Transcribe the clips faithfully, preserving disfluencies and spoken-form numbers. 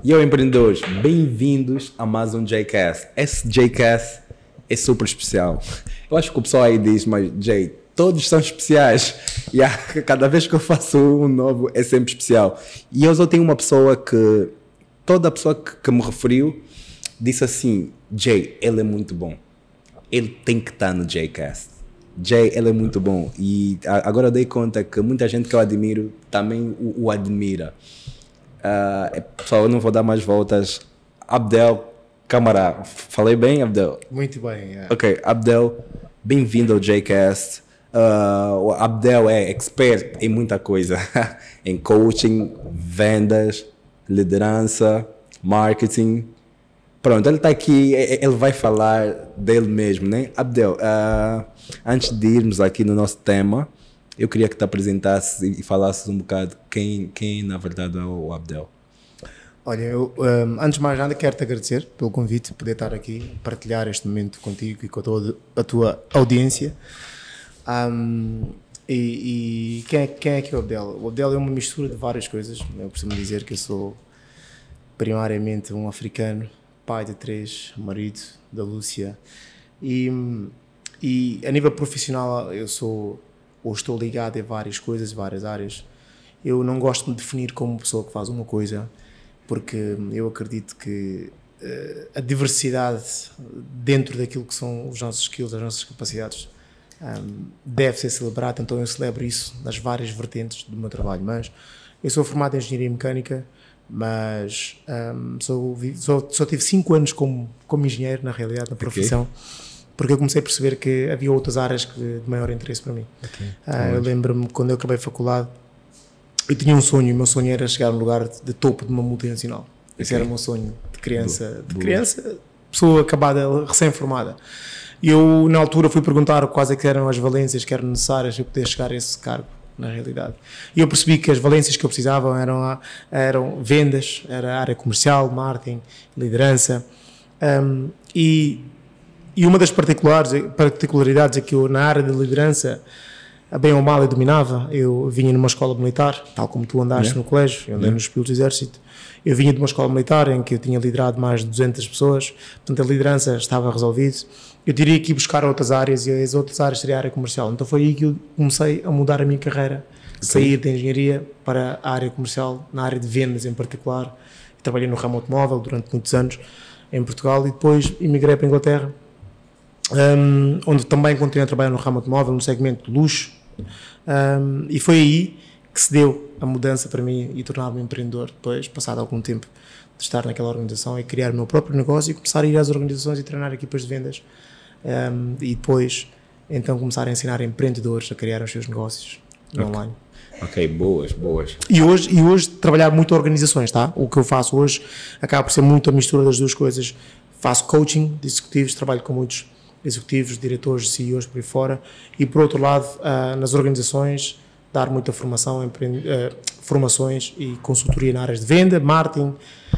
E eu, empreendedores, bem-vindos a mais um J-Cast. Esse J-Cast é super especial. Eu acho que o pessoal aí diz, mas Jay, todos são especiais. E a, cada vez que eu faço um novo é sempre especial. E eu só tenho uma pessoa que, toda pessoa que, que me referiu, disse assim, Jay, ele é muito bom. Ele tem que estar no J-Cast. Jay, ele é muito bom. E agora eu dei conta que muita gente que eu admiro também o, o admira. Uh, pessoal, eu não vou dar mais voltas. Abdel Camará. Falei bem, Abdel? Muito bem. É. Ok, Abdel, bem-vindo ao J-Cast. Uh, o Abdel é expert em muita coisa. Em coaching, vendas, liderança, marketing. Pronto, ele está aqui, ele vai falar dele mesmo, né? Abdel, uh, antes de irmos aqui no nosso tema, eu queria que te apresentasses e falasses um bocado quem, quem na verdade é o Abdel. Olha, eu, um, antes de mais nada quero-te agradecer pelo convite, poder estar aqui, partilhar este momento contigo e com toda a tua audiência. Um, e e quem, é, quem é que é o Abdel? O Abdel é uma mistura de várias coisas. Eu costumo dizer que eu sou primariamente um africano, pai de três, marido da Lúcia. E, e a nível profissional eu sou... ou estou ligado a várias coisas, várias áreas. Eu não gosto de me definir como uma pessoa que faz uma coisa, porque eu acredito que uh, a diversidade dentro daquilo que são os nossos skills, as nossas capacidades, um, deve ser celebrada, então eu celebro isso nas várias vertentes do meu trabalho. Mas eu sou formado em Engenharia Mecânica, mas um, sou, só, só tive cinco anos como, como engenheiro, na realidade, na profissão. Okay. Porque eu comecei a perceber que havia outras áreas que, de maior interesse para mim. Okay. Uh, eu lembro-me, quando eu acabei a faculdade, eu tinha um sonho, o meu sonho era chegar a um lugar de, de topo de uma multinacional. Okay. Esse era o meu sonho de criança, Boa. de criança, pessoa acabada, recém-formada. E eu, na altura, fui perguntar quais é que eram as valências que eram necessárias para eu poder chegar a esse cargo, na realidade. E eu percebi que as valências que eu precisava eram, eram vendas, era área comercial, marketing, liderança, um, e... E uma das particularidades é que eu, na área de liderança, bem ou mal eu dominava. Eu vinha numa escola militar, tal como tu andaste yeah. no colégio, eu andei yeah. nos pilotos do exército. Eu vinha de uma escola militar em que eu tinha liderado mais de duzentas pessoas, portanto a liderança estava resolvida. Eu teria que ir buscar outras áreas e as outras áreas seria a área comercial. Então foi aí que eu comecei a mudar a minha carreira, okay. sair da engenharia para a área comercial, na área de vendas em particular. Eu trabalhei no ramo automóvel durante muitos anos em Portugal e depois emigrei para a Inglaterra. Um, onde também continuei a trabalhar no ramo automóvel, no segmento de luxo, um, e foi aí que se deu a mudança para mim e tornar-me empreendedor depois, passado algum tempo de estar naquela organização e criar o meu próprio negócio e começar a ir às organizações e treinar equipas de vendas, um, e depois então começar a ensinar empreendedores a criar os seus negócios okay. online. Ok, boas, boas. E hoje, e hoje trabalhar muito organizações, tá? O que eu faço hoje acaba por ser muito a mistura das duas coisas. Faço coaching de executivos, trabalho com muitos executivos, diretores, C E Os por aí fora, e por outro lado, uh, nas organizações, dar muita formação, empreend... uh, formações e consultoria na área de venda, marketing,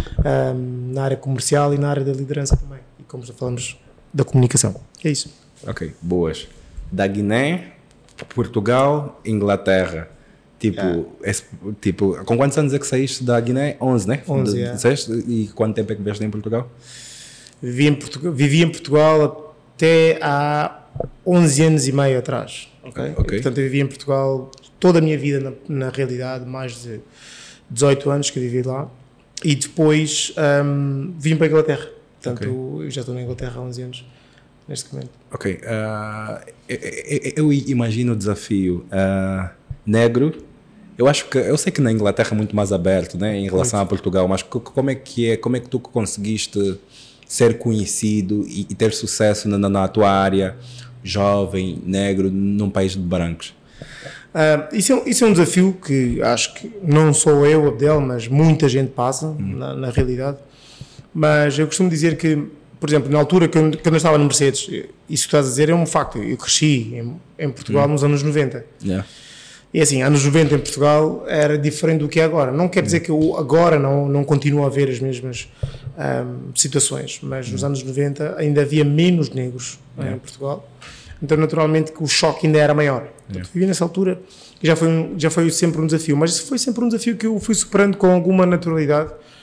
um, na área comercial e na área da liderança também, e como já falamos, da comunicação. É isso. Ok, boas. Da Guiné, Portugal, Inglaterra. Tipo, yeah. esse, tipo, com quantos anos é que saíste da Guiné? onze, né? onze, de, yeah. disseste? E quanto tempo é que vieste em Portugal? Vivi em Portugal, vivi em Portugal até há onze anos e meio atrás, ok? okay. Portanto, eu vivi em Portugal toda a minha vida, na, na realidade, mais de dezoito anos que eu vivi lá, e depois um, vim para a Inglaterra. Portanto, okay. eu já estou na Inglaterra há onze anos, neste momento. Ok. Uh, eu, eu imagino o desafio uh, negro. Eu acho que, eu sei que na Inglaterra é muito mais aberto, né, em relação muito. a Portugal, mas como é que é, como é que tu conseguiste ser conhecido e, e ter sucesso na, na tua área, jovem, negro, num país de brancos? Uh, isso, é, isso é um desafio que acho que não sou eu, Abdel, mas muita gente passa, hum. na, na realidade. Mas eu costumo dizer que, por exemplo, na altura que eu, que eu estava no Mercedes, isso que estás a dizer é um facto. Eu cresci em, em Portugal hum. nos anos noventa. Yeah. E assim, anos noventa em Portugal era diferente do que é agora. Não quer dizer que eu agora não, não continuo a ver as mesmas um, situações, mas nos anos noventa ainda havia menos negros yeah. em Portugal. Então, naturalmente, que o choque ainda era maior. Portanto, vivi nessa altura e já foi, um, já foi sempre um desafio. Mas isso foi sempre um desafio que eu fui superando com alguma naturalidade.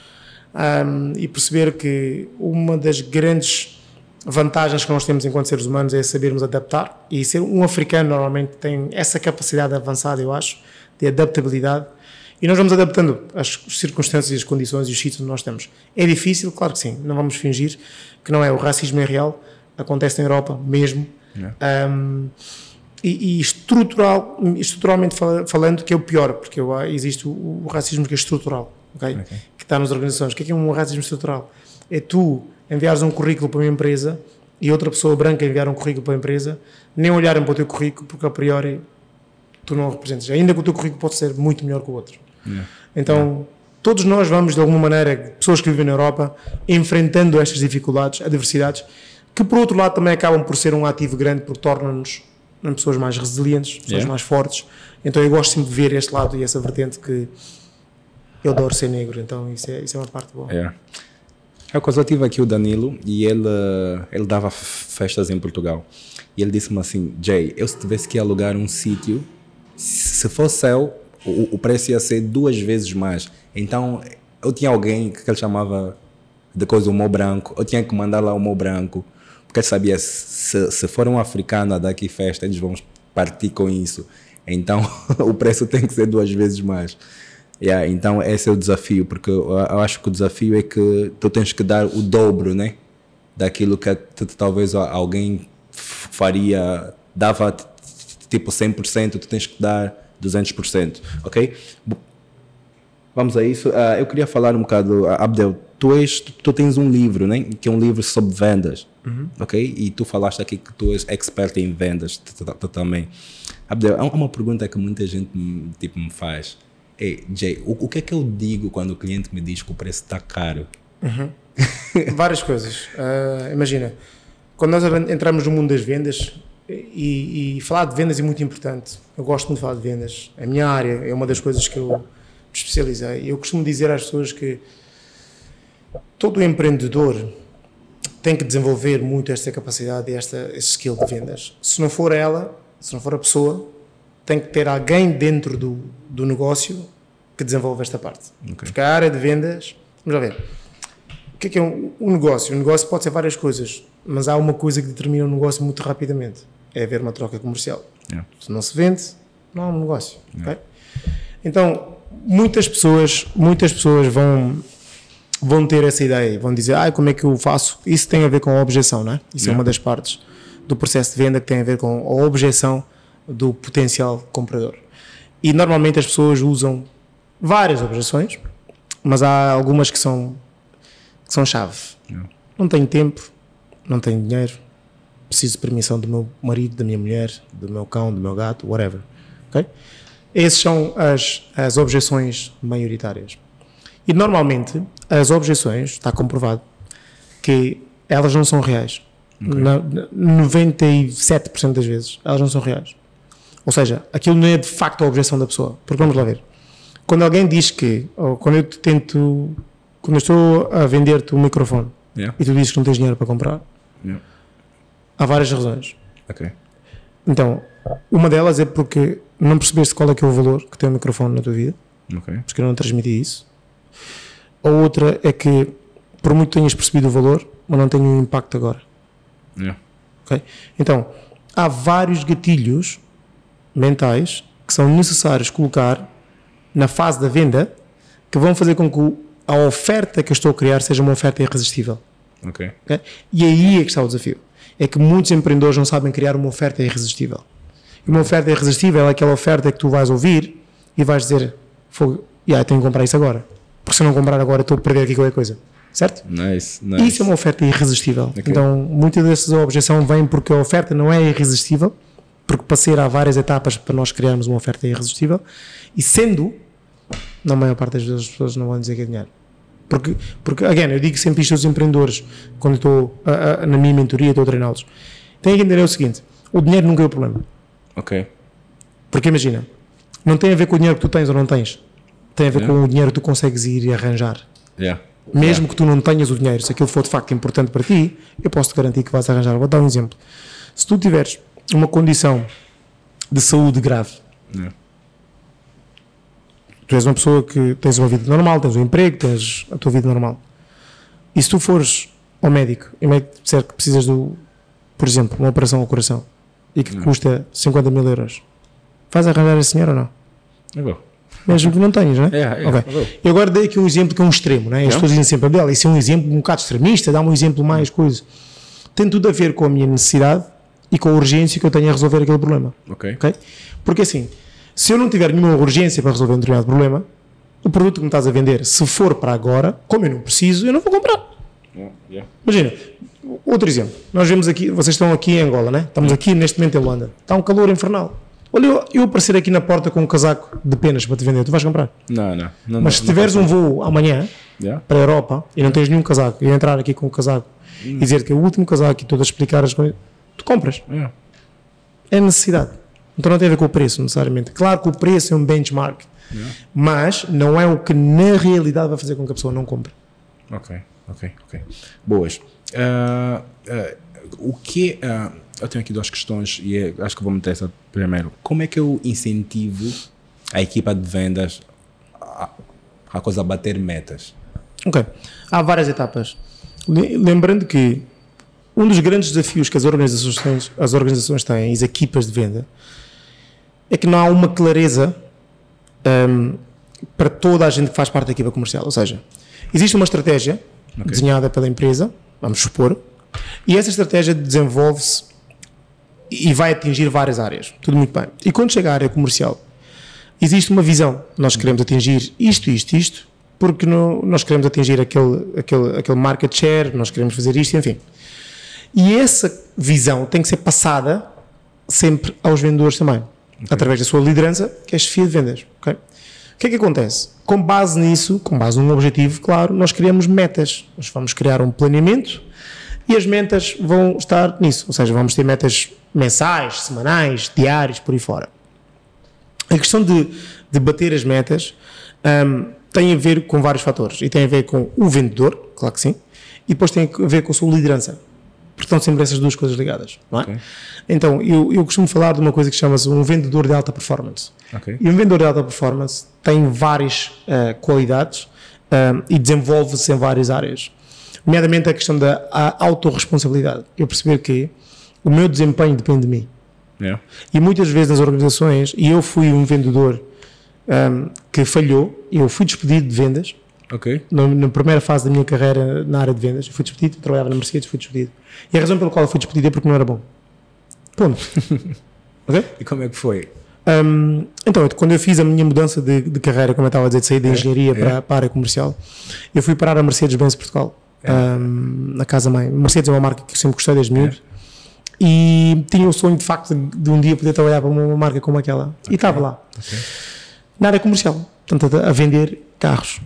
um, e perceber que uma das grandes vantagens que nós temos enquanto seres humanos é sabermos adaptar, e ser um africano normalmente tem essa capacidade avançada, eu acho, de adaptabilidade, e nós vamos adaptando às circunstâncias, as condições e os sítios onde nós estamos. É difícil? Claro que sim, não vamos fingir que não é. O racismo é real, acontece na Europa mesmo, yeah. um, e, e estrutural, estruturalmente falando, que é o pior, porque existe o, o racismo que é estrutural, okay? Okay. Que está nas organizações. O que é, que é um racismo estrutural? É tu enviares um currículo para uma empresa e outra pessoa branca enviar um currículo para a empresa, nem olharem para o teu currículo, porque a priori tu não o representas, ainda que o teu currículo pode ser muito melhor que o outro. Yeah. Então, yeah. todos nós vamos, de alguma maneira, pessoas que vivem na Europa, enfrentando estas dificuldades, adversidades, que por outro lado também acabam por ser um ativo grande, porque tornam-nos pessoas mais resilientes, pessoas yeah. mais fortes. Então eu gosto sempre de ver este lado e essa vertente, que eu adoro ser negro, então isso é, isso é uma parte boa. Yeah. Eu quase tive aqui o Danilo e ele, ele dava festas em Portugal. E ele disse-me assim, Jay, eu se tivesse que alugar um sítio, se fosse eu, o, o preço ia ser duas vezes mais. Então eu tinha alguém que ele chamava de coisa, o Mo Branco, eu tinha que mandar lá o Mo Branco, porque ele sabia, se, se for um africano a dar aqui festa, eles vão partir com isso. Então o preço tem que ser duas vezes mais. Yeah, então esse é o desafio, porque eu, eu acho que o desafio é que tu tens que dar o dobro, né, daquilo que tu, talvez alguém faria, dava tipo cem por cento, tu tens que dar duzentos por cento, ok? Vamos a isso. Uh, eu queria falar um bocado, uh, Abdel, tu, és, tu, tu tens um livro, né, que é um livro sobre vendas, uhum. ok? E tu falaste aqui que tu és expert em vendas tu, tu, tu também. Abdel, há uma pergunta que muita gente tipo, me faz. Ei, Jay, o, o que é que eu digo quando o cliente me diz que o preço está caro? Uhum. Várias coisas. Uh, imagina, quando nós entramos no mundo das vendas, e, e falar de vendas é muito importante. Eu gosto muito de falar de vendas. A minha área é uma das coisas que eu me especializei. Eu costumo dizer às pessoas que todo empreendedor tem que desenvolver muito esta capacidade e esta, este skill de vendas. Se não for ela, se não for a pessoa, tem que ter alguém dentro do, do negócio que desenvolva esta parte. Okay. Porque a área de vendas, vamos lá ver, o que é que é um, um negócio? Um negócio pode ser várias coisas, mas há uma coisa que determina um negócio muito rapidamente, é haver uma troca comercial. Yeah. Se não se vende, não há um negócio. Yeah. Okay? Então, muitas pessoas, muitas pessoas vão, vão ter essa ideia, vão dizer, ah, como é que eu faço? Isso tem a ver com a objeção, não é? Isso yeah. é uma das partes do processo de venda que tem a ver com a objeção do potencial comprador. E normalmente as pessoas usam várias objeções, mas há algumas que são, que são chave. Yeah. Não tenho tempo, não tenho dinheiro, preciso de permissão do meu marido, da minha mulher, do meu cão, do meu gato, whatever. Okay? Essas são as, as objeções maioritárias. E normalmente as objeções, está comprovado, que elas não são reais. Okay. Na, noventa e sete por cento das vezes elas não são reais. Ou seja, aquilo não é de facto a objeção da pessoa. Porque vamos lá ver. Quando alguém diz que, ou quando eu te tento, quando eu estou a vender-te um microfone yeah. e tu dizes que não tens dinheiro para comprar, yeah. há várias razões. Okay. Então, uma delas é porque não percebeste qual é que é o valor que tem o microfone na tua vida, okay. porque eu não transmiti isso. A outra é que, por muito tenhas percebido o valor, mas não tem um impacto agora. Yeah. Okay? Então, há vários gatilhos mentais que são necessários colocar na fase da venda que vão fazer com que a oferta que eu estou a criar seja uma oferta irresistível. Okay. Okay? E aí é que está o desafio. É que muitos empreendedores não sabem criar uma oferta irresistível. E uma oferta irresistível é aquela oferta que tu vais ouvir e vais dizer, yeah, tenho que comprar isso agora. Porque se eu não comprar agora estou a perder aqui qualquer coisa. Certo? Nice, nice. Isso é uma oferta irresistível. Okay. Então, muitas dessas objeções vêm porque a oferta não é irresistível, porque para ser há várias etapas para nós criarmos uma oferta irresistível, e sendo, na maior parte das vezes as pessoas não vão dizer que é dinheiro. Porque, porque again, eu digo sempre isto aos empreendedores, quando estou a, a, na minha mentoria, estou a treiná-los. Têm que entender o seguinte, o dinheiro nunca é o problema. Ok. Porque imagina, não tem a ver com o dinheiro que tu tens ou não tens, tem a ver yeah. com o dinheiro que tu consegues ir e arranjar. Yeah. Mesmo yeah. que tu não tenhas o dinheiro, se aquilo for de facto importante para ti, eu posso te garantir que vais arranjar. Vou dar um exemplo. Se tu tiveres uma condição de saúde grave, yeah. tu és uma pessoa que tens uma vida normal, tens um emprego, tens a tua vida normal, E se tu fores ao médico e o médico disser que precisas do, por exemplo, uma operação ao coração e que não. custa cinquenta mil euros, vais arranjar esse dinheiro ou não? Eu vou. Mesmo que não tenhas, não é? É, é, okay. eu Eu agora dei aqui um exemplo que é um extremo, não é? As pessoas dizem sempre, Abel, isso é um exemplo um bocado extremista, dá-me um exemplo mais coisa. Tem tudo a ver com a minha necessidade e com a urgência que eu tenho a resolver aquele problema. Ok. Okay? Porque assim, se eu não tiver nenhuma urgência para resolver um determinado problema, o produto que me estás a vender, se for para agora, como eu não preciso, eu não vou comprar. Yeah, yeah. Imagina, outro exemplo. Nós vemos aqui, vocês estão aqui em Angola, né? Estamos aqui neste momento em Luanda. Está um calor infernal. Olha, eu, eu aparecer aqui na porta com um casaco de penas para te vender, tu vais comprar? Não, não. não Mas não, se tiveres não um voo amanhã yeah. para a Europa e não tens nenhum casaco e entrar aqui com um casaco hum. e dizer que é o último casaco e todas explicar as coisas, tu compras. Yeah. É necessidade. Então não tem a ver com o preço necessariamente. Claro que o preço é um benchmark, yeah. mas não é o que na realidade vai fazer com que a pessoa não compre. Ok, ok, ok. Boas. Uh, uh, o que uh, eu tenho aqui duas questões e é, acho que vou meter essa primeiro. Como é que eu incentivo a equipa de vendas a, a coisa a bater metas? Ok. Há várias etapas. Lembrando que um dos grandes desafios que as organizações têm, as organizações têm, as equipas de venda, é que não há uma clareza um, para toda a gente que faz parte da equipa comercial. Ou seja, existe uma estratégia okay. desenhada pela empresa, vamos supor, e essa estratégia desenvolve-se e vai atingir várias áreas. Tudo muito bem. E quando chega à área comercial, existe uma visão. Nós queremos atingir isto, isto, isto, porque no, nós queremos atingir aquele, aquele, aquele market share, nós queremos fazer isto, enfim. E essa visão tem que ser passada sempre aos vendedores também, okay. através da sua liderança, que é a chefia de vendas. Okay? O que é que acontece? Com base nisso, com base num objetivo, claro, nós criamos metas. Nós vamos criar um planeamento e as metas vão estar nisso. Ou seja, vamos ter metas mensais, semanais, diários, por aí fora. A questão de, de bater as metas um, tem a ver com vários fatores. E tem a ver com o vendedor, claro que sim, e depois tem a ver com a sua liderança. Porque estão sempre essas duas coisas ligadas, não é? Okay. Então, eu, eu costumo falar de uma coisa que chama-se um vendedor de alta performance. Okay. E um vendedor de alta performance tem várias uh, qualidades uh, e desenvolve-se em várias áreas. Nomeadamente a questão da a autorresponsabilidade. Eu perceber que o meu desempenho depende de mim. Yeah. E muitas vezes nas organizações, e eu fui um vendedor um, que falhou, eu fui despedido de vendas. Okay. Na, na primeira fase da minha carreira na área de vendas, eu fui despedido, eu trabalhava na Mercedes, fui despedido. E a razão pela qual eu fui despedido é porque não era bom. Ponto. Okay? E como é que foi? Um, então, quando eu fiz a minha mudança de, de carreira, como eu estava a dizer, de sair da engenharia é, para, é. para a área comercial, eu fui parar a Mercedes-Benz Portugal, é. um, na casa-mãe. Mercedes é uma marca que eu sempre gostei desde miúdo. É. E tinha o sonho, de facto, de, de um dia poder trabalhar para uma, uma marca como aquela. Okay. E estava lá. Okay. Na área comercial. Portanto, a, a vender carros.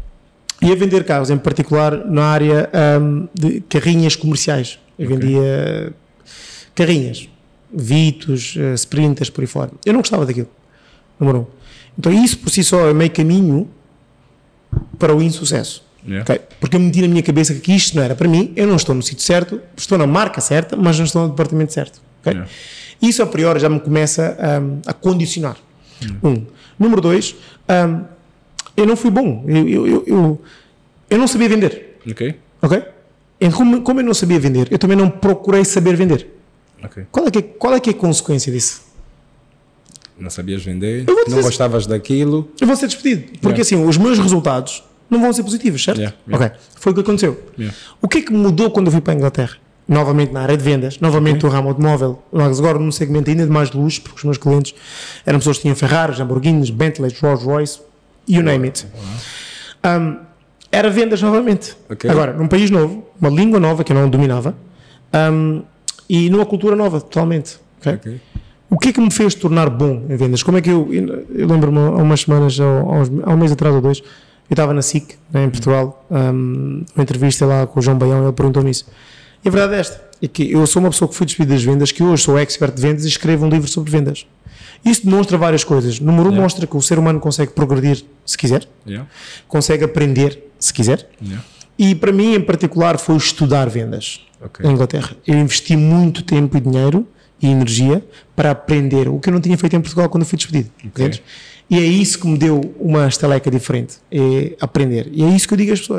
E a vender carros, em particular na área um, de carrinhas comerciais. Eu okay. vendia carrinhas, Vitos, uh, Sprinters, por aí fora. Eu não gostava daquilo, número um. Então isso por si só é meio caminho para o insucesso. Yeah. Okay? Porque eu meti na minha cabeça que isto não era para mim, eu não estou no sítio certo, estou na marca certa, mas não estou no departamento certo. Okay? Yeah. Isso a priori já me começa um, a condicionar. Yeah. Um. Número dois, um, eu não fui bom, eu, eu, eu, eu, eu não sabia vender. Ok. Ok? Então, como, como eu não sabia vender, eu também não procurei saber vender. Okay. Qual, é que é, qual é que é a consequência disso? Não sabias vender, não gostavas daquilo. Eu vou ser despedido, porque yeah. assim, os meus resultados não vão ser positivos, certo? Yeah, yeah. Ok, foi o que aconteceu. Yeah. O que é que mudou quando eu fui para a Inglaterra? Novamente na área de vendas, novamente okay. o ramo automóvel, mas agora num segmento ainda de mais de luxo, porque os meus clientes eram pessoas que tinham Ferraris, Lamborghinis, Bentleys, Rolls Royce, you name it. Wow. Um, era vendas novamente. Okay. Agora, num país novo, uma língua nova que eu não dominava, um, e numa cultura nova, totalmente. Okay? Okay. O que é que me fez tornar bom em vendas? Como é que eu... Eu lembro-me há umas semanas, há um mês atrás ou dois, eu estava na S I C, né, em Portugal, um, uma entrevista lá com o João Baião, ele perguntou-me isso. E a verdade é esta, é que eu sou uma pessoa que fui despedida das vendas, que hoje sou expert de vendas e escrevo um livro sobre vendas. Isso demonstra várias coisas. Número um, yeah. mostra que o ser humano consegue progredir se quiser, yeah. consegue aprender se quiser, yeah. e para mim em particular foi estudar vendas okay. na Inglaterra. Eu investi muito tempo e dinheiro e energia para aprender o que eu não tinha feito em Portugal quando eu fui despedido. Okay. E é isso que me deu uma estaleca diferente, é aprender. E é isso que eu digo às pessoas.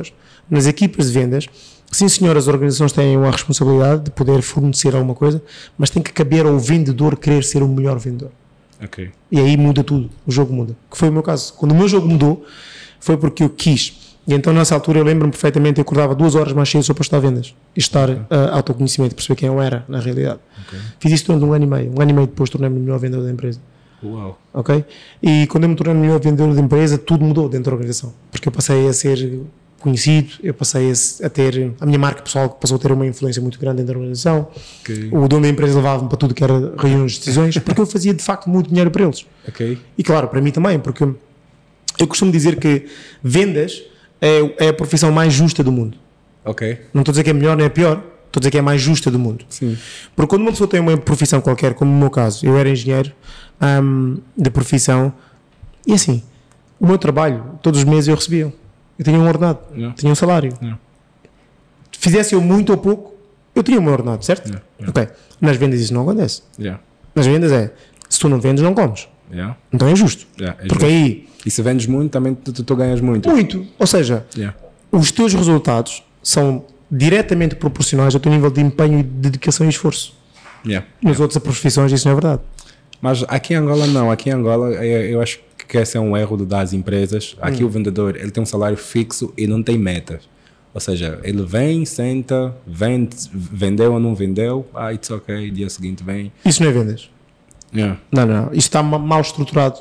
nas equipas de vendas, sim senhor, as organizações têm uma responsabilidade de poder fornecer alguma coisa, mas tem que caber ao vendedor querer ser o melhor vendedor. Okay. E aí muda tudo, o jogo muda. Que foi o meu caso. Quando o meu jogo mudou, foi porque eu quis. E então nessa altura eu lembro-me perfeitamente, eu acordava duas horas mais cedo só para estar a vendas. E estar okay. uh, autoconhecimento, perceber quem eu era, na realidade. Okay. Fiz isso durante um ano e meio. Um ano e meio depois tornei-me o melhor vendedor da empresa. Uau. Ok? E quando eu me tornei o melhor vendedor da empresa, tudo mudou dentro da organização. Porque eu passei a ser conhecido, eu passei a, a ter, a minha marca pessoal passou a ter uma influência muito grande dentro da organização. Okay. O dono da empresa levava-me para tudo que era reuniões de decisões, porque eu fazia de facto muito dinheiro para eles. Okay. E claro, para mim também, porque eu costumo dizer que vendas é, é a profissão mais justa do mundo. Okay. Não estou a dizer que é melhor nem é pior, estou a dizer que é a mais justa do mundo. Sim. Porque quando uma pessoa tem uma profissão qualquer, como no meu caso, eu era engenheiro um, de profissão, e assim, o meu trabalho, todos os meses eu recebia. Eu tinha um ordenado, yeah. tinha um salário. Yeah. Fizesse eu muito ou pouco, eu tinha o meu ordenado, certo? Yeah. Yeah. Ok. Nas vendas isso não acontece. Yeah. Nas vendas é, se tu não vendes, não comes. Yeah. Então é justo. Yeah, é Porque justo. Aí... E se vendes muito, também tu, tu, tu ganhas muito. Muito. Ou seja, yeah. os teus resultados são diretamente proporcionais ao teu nível de empenho, de dedicação e esforço. Yeah. Nas yeah. outras profissões isso não é verdade. Mas aqui em Angola não. Aqui em Angola eu, eu acho que esse é um erro das empresas. Aqui hum. o vendedor ele tem um salário fixo e não tem metas. Ou seja, ele vem, senta, vende, vendeu ou não vendeu, ah, it's ok, dia seguinte vem. Isso não é vendas. Yeah. Não, não, isso está mal estruturado.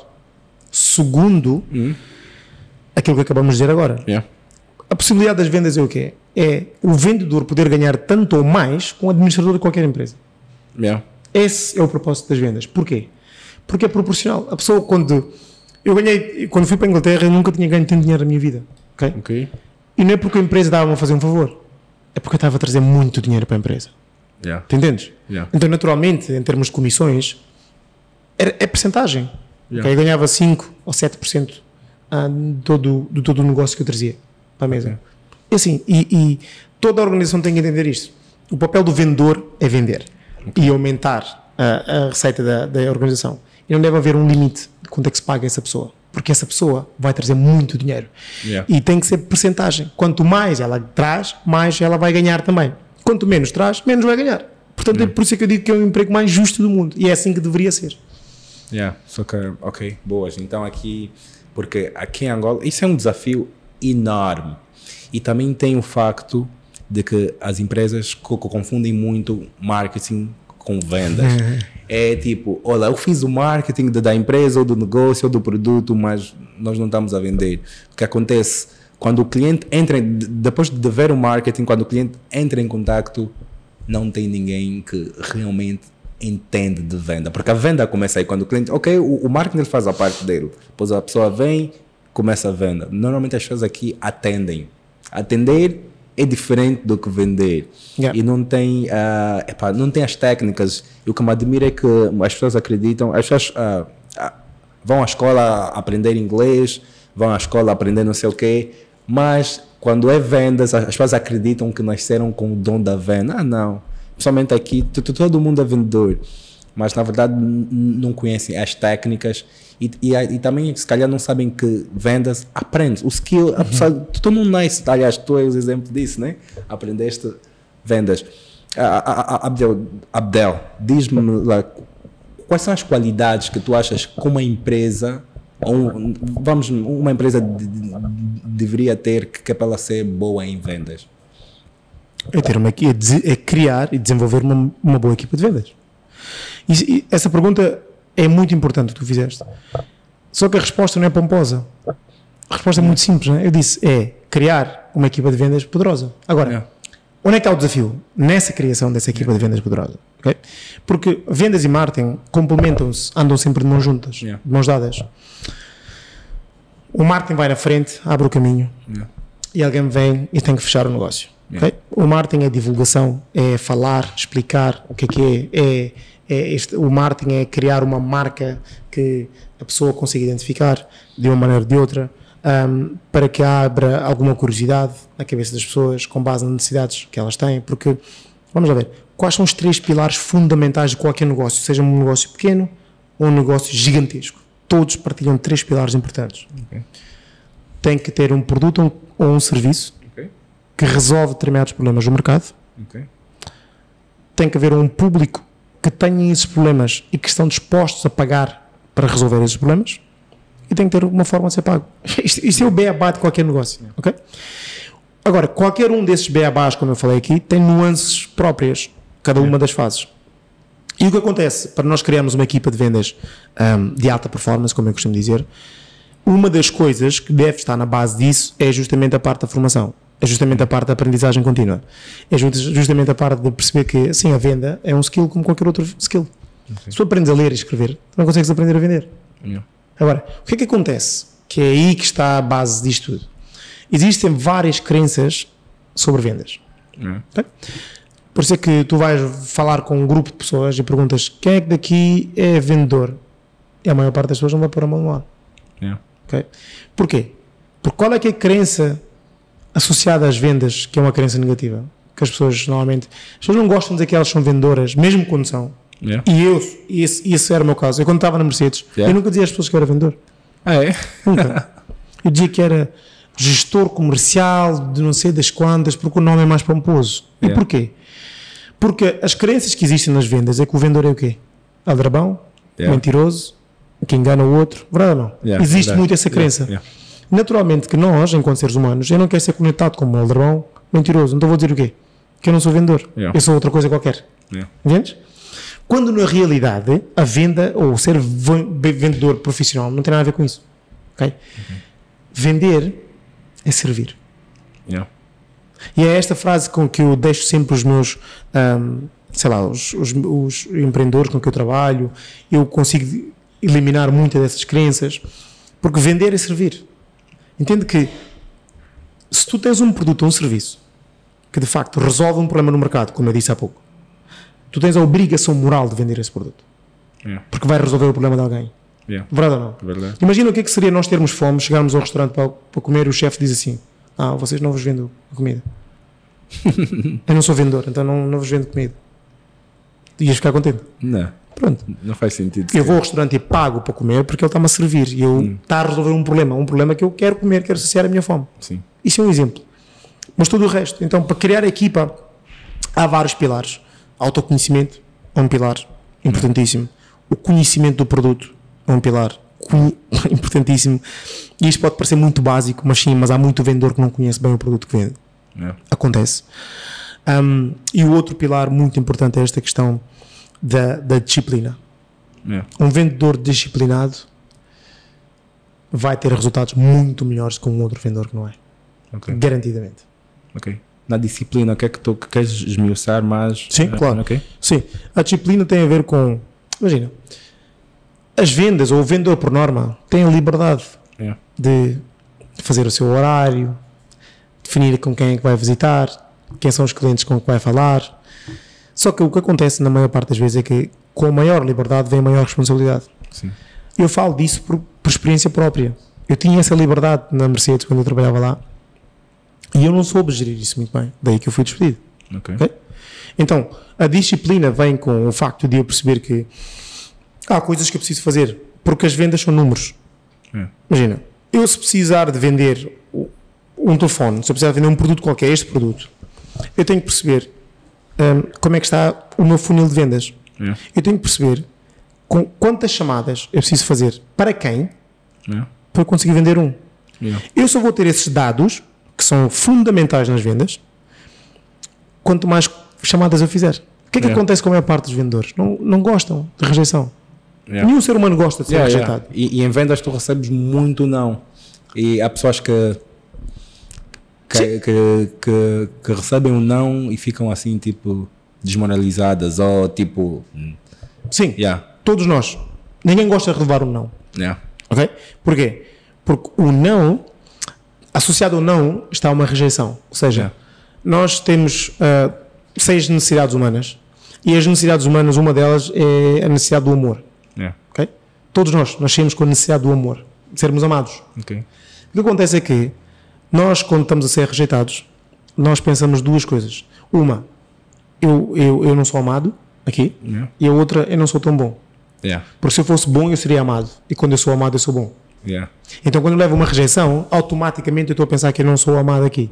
Segundo hum. aquilo que acabamos de dizer agora. Yeah. A possibilidade das vendas é o quê? É o vendedor poder ganhar tanto ou mais com o administrador de qualquer empresa. Yeah. Esse é o propósito das vendas. Porquê? Porque é proporcional. A pessoa, quando eu ganhei, quando fui para a Inglaterra, eu nunca tinha ganho tanto dinheiro na minha vida. Okay? Okay. E não é porque a empresa dava-me a fazer um favor, é porque eu estava a trazer muito dinheiro para a empresa. Yeah. Tu entendes? Yeah. Então, naturalmente, em termos de comissões, é, é percentagem. Yeah. Okay? Eu ganhava cinco ou sete por cento de todo, de todo o negócio que eu trazia para a mesa. Okay. E assim, e, e toda a organização tem que entender isto. O papel do vendedor é vender okay. e aumentar a, a receita da, da organização. E não deve haver um limite de quanto é que se paga essa pessoa, porque essa pessoa vai trazer muito dinheiro. Yeah. E tem que ser percentagem. Quanto mais ela traz, mais ela vai ganhar também. Quanto menos traz, menos vai ganhar. Portanto, yeah. é por isso que eu digo que é o emprego mais justo do mundo. E é assim que deveria ser. Yeah. So, ok, boas. Então aqui, porque aqui em Angola, isso é um desafio enorme. E também tem o facto de que as empresas confundem muito marketing com vendas. É tipo, olha, eu fiz o marketing da empresa ou do negócio ou do produto, mas nós não estamos a vender. O que acontece quando o cliente entra, depois de ver o marketing, quando o cliente entra em contato, não tem ninguém que realmente entende de venda. Porque a venda começa aí quando o cliente, ok, o, o marketing ele faz a parte dele, depois a pessoa vem, começa a venda. Normalmente as pessoas aqui atendem. Atender é diferente do que vender. Yeah. E não tem, uh, epá, não tem as técnicas. E o que me admira é que as pessoas acreditam, as pessoas uh, uh, vão à escola aprender inglês, vão à escola aprender não sei o quê, mas quando é vendas, as pessoas acreditam que nasceram com o dom da venda. Ah, não. Principalmente aqui, todo mundo é vendedor, mas na verdade não conhecem as técnicas. E, e, e também, se calhar, não sabem que vendas aprende. O skill, uhum. a pessoa, tu não nasce, aliás, tu és o exemplo disso, né? Aprendeste vendas. A, a, a Abdel, Abdel diz-me lá, quais são as qualidades que tu achas que uma empresa, um, vamos, uma empresa de, de, deveria ter que, que é para ela ser boa em vendas? É, ter uma, é, é criar e desenvolver uma, uma boa equipa de vendas. E, e essa pergunta é muito importante o que tu fizeste. Só que a resposta não é pomposa. A resposta é muito simples, não é? Eu disse, é criar uma equipa de vendas poderosa. Agora, yeah. onde é que está o desafio? Nessa criação dessa equipa yeah. de vendas poderosa. Okay? Porque vendas e marketing complementam-se, andam sempre de mãos juntas, yeah. de mãos dadas. O marketing vai na frente, abre o caminho, yeah. e alguém vem e tem que fechar o negócio. Yeah. Okay? O marketing é divulgação, é falar, explicar o que é que é, é É este, o marketing é criar uma marca que a pessoa consiga identificar de uma maneira ou de outra, um, para que abra alguma curiosidade na cabeça das pessoas com base nas necessidades que elas têm. Porque, vamos lá ver, quais são os três pilares fundamentais de qualquer negócio, seja um negócio pequeno ou um negócio gigantesco? Todos partilham três pilares importantes. Okay. Tem que ter um produto ou um serviço, okay. que resolve determinados problemas do mercado. Okay. Tem que haver um público que tenha esses problemas e que estão dispostos a pagar para resolver esses problemas, e tem que ter uma forma de ser pago. Isto, isto é o beabá de qualquer negócio. Okay? Agora, qualquer um desses beabás, como eu falei aqui, tem nuances próprias, cada uma das fases. E o que acontece, para nós criarmos uma equipa de vendas um, de alta performance, como eu costumo dizer, uma das coisas que deve estar na base disso é justamente a parte da formação, é justamente a parte da aprendizagem contínua, é justamente a parte de perceber que, sim, a venda é um skill como qualquer outro skill. Okay. Se tu aprendes a ler e escrever, tu não consegues aprender a vender. Yeah. Agora, o que é que acontece? Que é aí que está a base disto tudo. Existem várias crenças sobre vendas. Yeah. Okay? Por isso é que tu vais falar com um grupo de pessoas e perguntas quem é que daqui é vendedor? E a maior parte das pessoas não vai pôr a mão no ar. Yeah. Okay? Porquê? Porque qual é que é a crença associada às vendas que é uma crença negativa? Que as pessoas normalmente... As pessoas não gostam de dizer que elas são vendedoras, mesmo quando são. Yeah. E eu, e esse, esse era o meu caso. Eu quando estava na Mercedes, yeah. eu nunca dizia às pessoas que eu era vendedor. Ah, é? Nunca. Eu dizia que era gestor comercial de não sei das quantas, porque o nome é mais pomposo. Yeah. E porquê? Porque as crenças que existem nas vendas é que o vendedor é o quê? Aldrabão, yeah. mentiroso, que engana o outro. Verdade ou não? Yeah, Existe verdade. muito essa crença. Yeah, yeah. Naturalmente que nós, enquanto seres humanos, eu não quero ser conectado como um aldrabão, mentiroso. Então vou dizer o quê? Que eu não sou vendedor. Yeah. Eu sou outra coisa qualquer. Yeah. Entendes? Quando na realidade a venda ou ser vendedor profissional não tem nada a ver com isso. Okay? Uhum. Vender é servir. Yeah. E é esta frase com que eu deixo sempre os meus, um, sei lá, os, os, os empreendedores com que eu trabalho. Eu consigo eliminar muitas dessas crenças, porque vender é servir. Entende que se tu tens um produto ou um serviço que de facto resolve um problema no mercado, como eu disse há pouco, tu tens a obrigação moral de vender esse produto. Yeah. Porque vai resolver o problema de alguém. Yeah. Verdade ou não? Verdade. Imagina o que é que seria nós termos fome, chegarmos ao restaurante para, para comer e o chefe diz assim: ah, vocês não vos vendem a comida. Eu não sou vendedor, então não, não vos vendo comida. Ias ficar contente? Não. Pronto. Não faz sentido. Eu vou ao restaurante e pago para comer porque ele está-me a servir e eu hum. está a resolver um problema, um problema que eu quero comer, quero saciar a minha fome. Sim. Isso é um exemplo. Mas todo o resto. Então, para criar a equipa, há vários pilares. Autoconhecimento é um pilar importantíssimo. O conhecimento do produto é um pilar importantíssimo. E isto pode parecer muito básico, mas sim, mas há muito vendedor que não conhece bem o produto que vende. É. Acontece. Um, e o outro pilar muito importante é esta questão da, da disciplina. É. Um vendedor disciplinado vai ter resultados muito melhores que um outro vendedor que não é. Okay. Garantidamente. Ok. Na disciplina, o que é que tu queres esmiuçar mais? Sim, uh, claro. Okay. Sim. A disciplina tem a ver com... Imagina, as vendas, ou o vendedor por norma, tem a liberdade yeah. de fazer o seu horário, definir com quem é que vai visitar, quem são os clientes com que vai falar. Só que o que acontece na maior parte das vezes é que com maior liberdade vem maior responsabilidade. Sim. Eu falo disso por, por experiência própria. Eu tinha essa liberdade na Mercedes quando eu trabalhava lá e eu não soube gerir isso muito bem. Daí que eu fui despedido. Okay. Okay? Então, a disciplina vem com o facto de eu perceber que há coisas que eu preciso fazer, porque as vendas são números. É. Imagina, eu se precisar de vender um telefone, se eu precisar de vender um produto qualquer, este produto, eu tenho que perceber um, como é que está o meu funil de vendas. É. Eu tenho que perceber com quantas chamadas eu preciso fazer, para quem, é. para eu conseguir vender um. É. Eu só vou ter esses dados, que são fundamentais nas vendas, quanto mais chamadas eu fizer. O que é que é. acontece com a maior parte dos vendedores? Não, não gostam de rejeição. Yeah. Nenhum ser humano gosta de ser yeah, rejeitado. Yeah. E, e em vendas tu recebes muito não. E há pessoas que que, que, que, que recebem um não e ficam assim tipo desmoralizadas ou tipo... Sim, yeah. todos nós. Ninguém gosta de levar um não. Yeah. Ok? Porquê? Porque o não, associado ao não, está uma rejeição. Ou seja, yeah. nós temos uh, seis necessidades humanas e as necessidades humanas, uma delas é a necessidade do amor. Yeah. Okay? Todos nós nascemos com a necessidade do amor, de sermos amados. Okay. O que acontece é que nós, quando estamos a ser rejeitados, nós pensamos duas coisas. Uma, eu, eu, eu não sou amado aqui, yeah. e a outra, eu não sou tão bom. Yeah. Porque se eu fosse bom, eu seria amado. E quando eu sou amado, eu sou bom. Yeah. Então, quando eu levo uma rejeição, automaticamente eu estou a pensar que eu não sou amado aqui.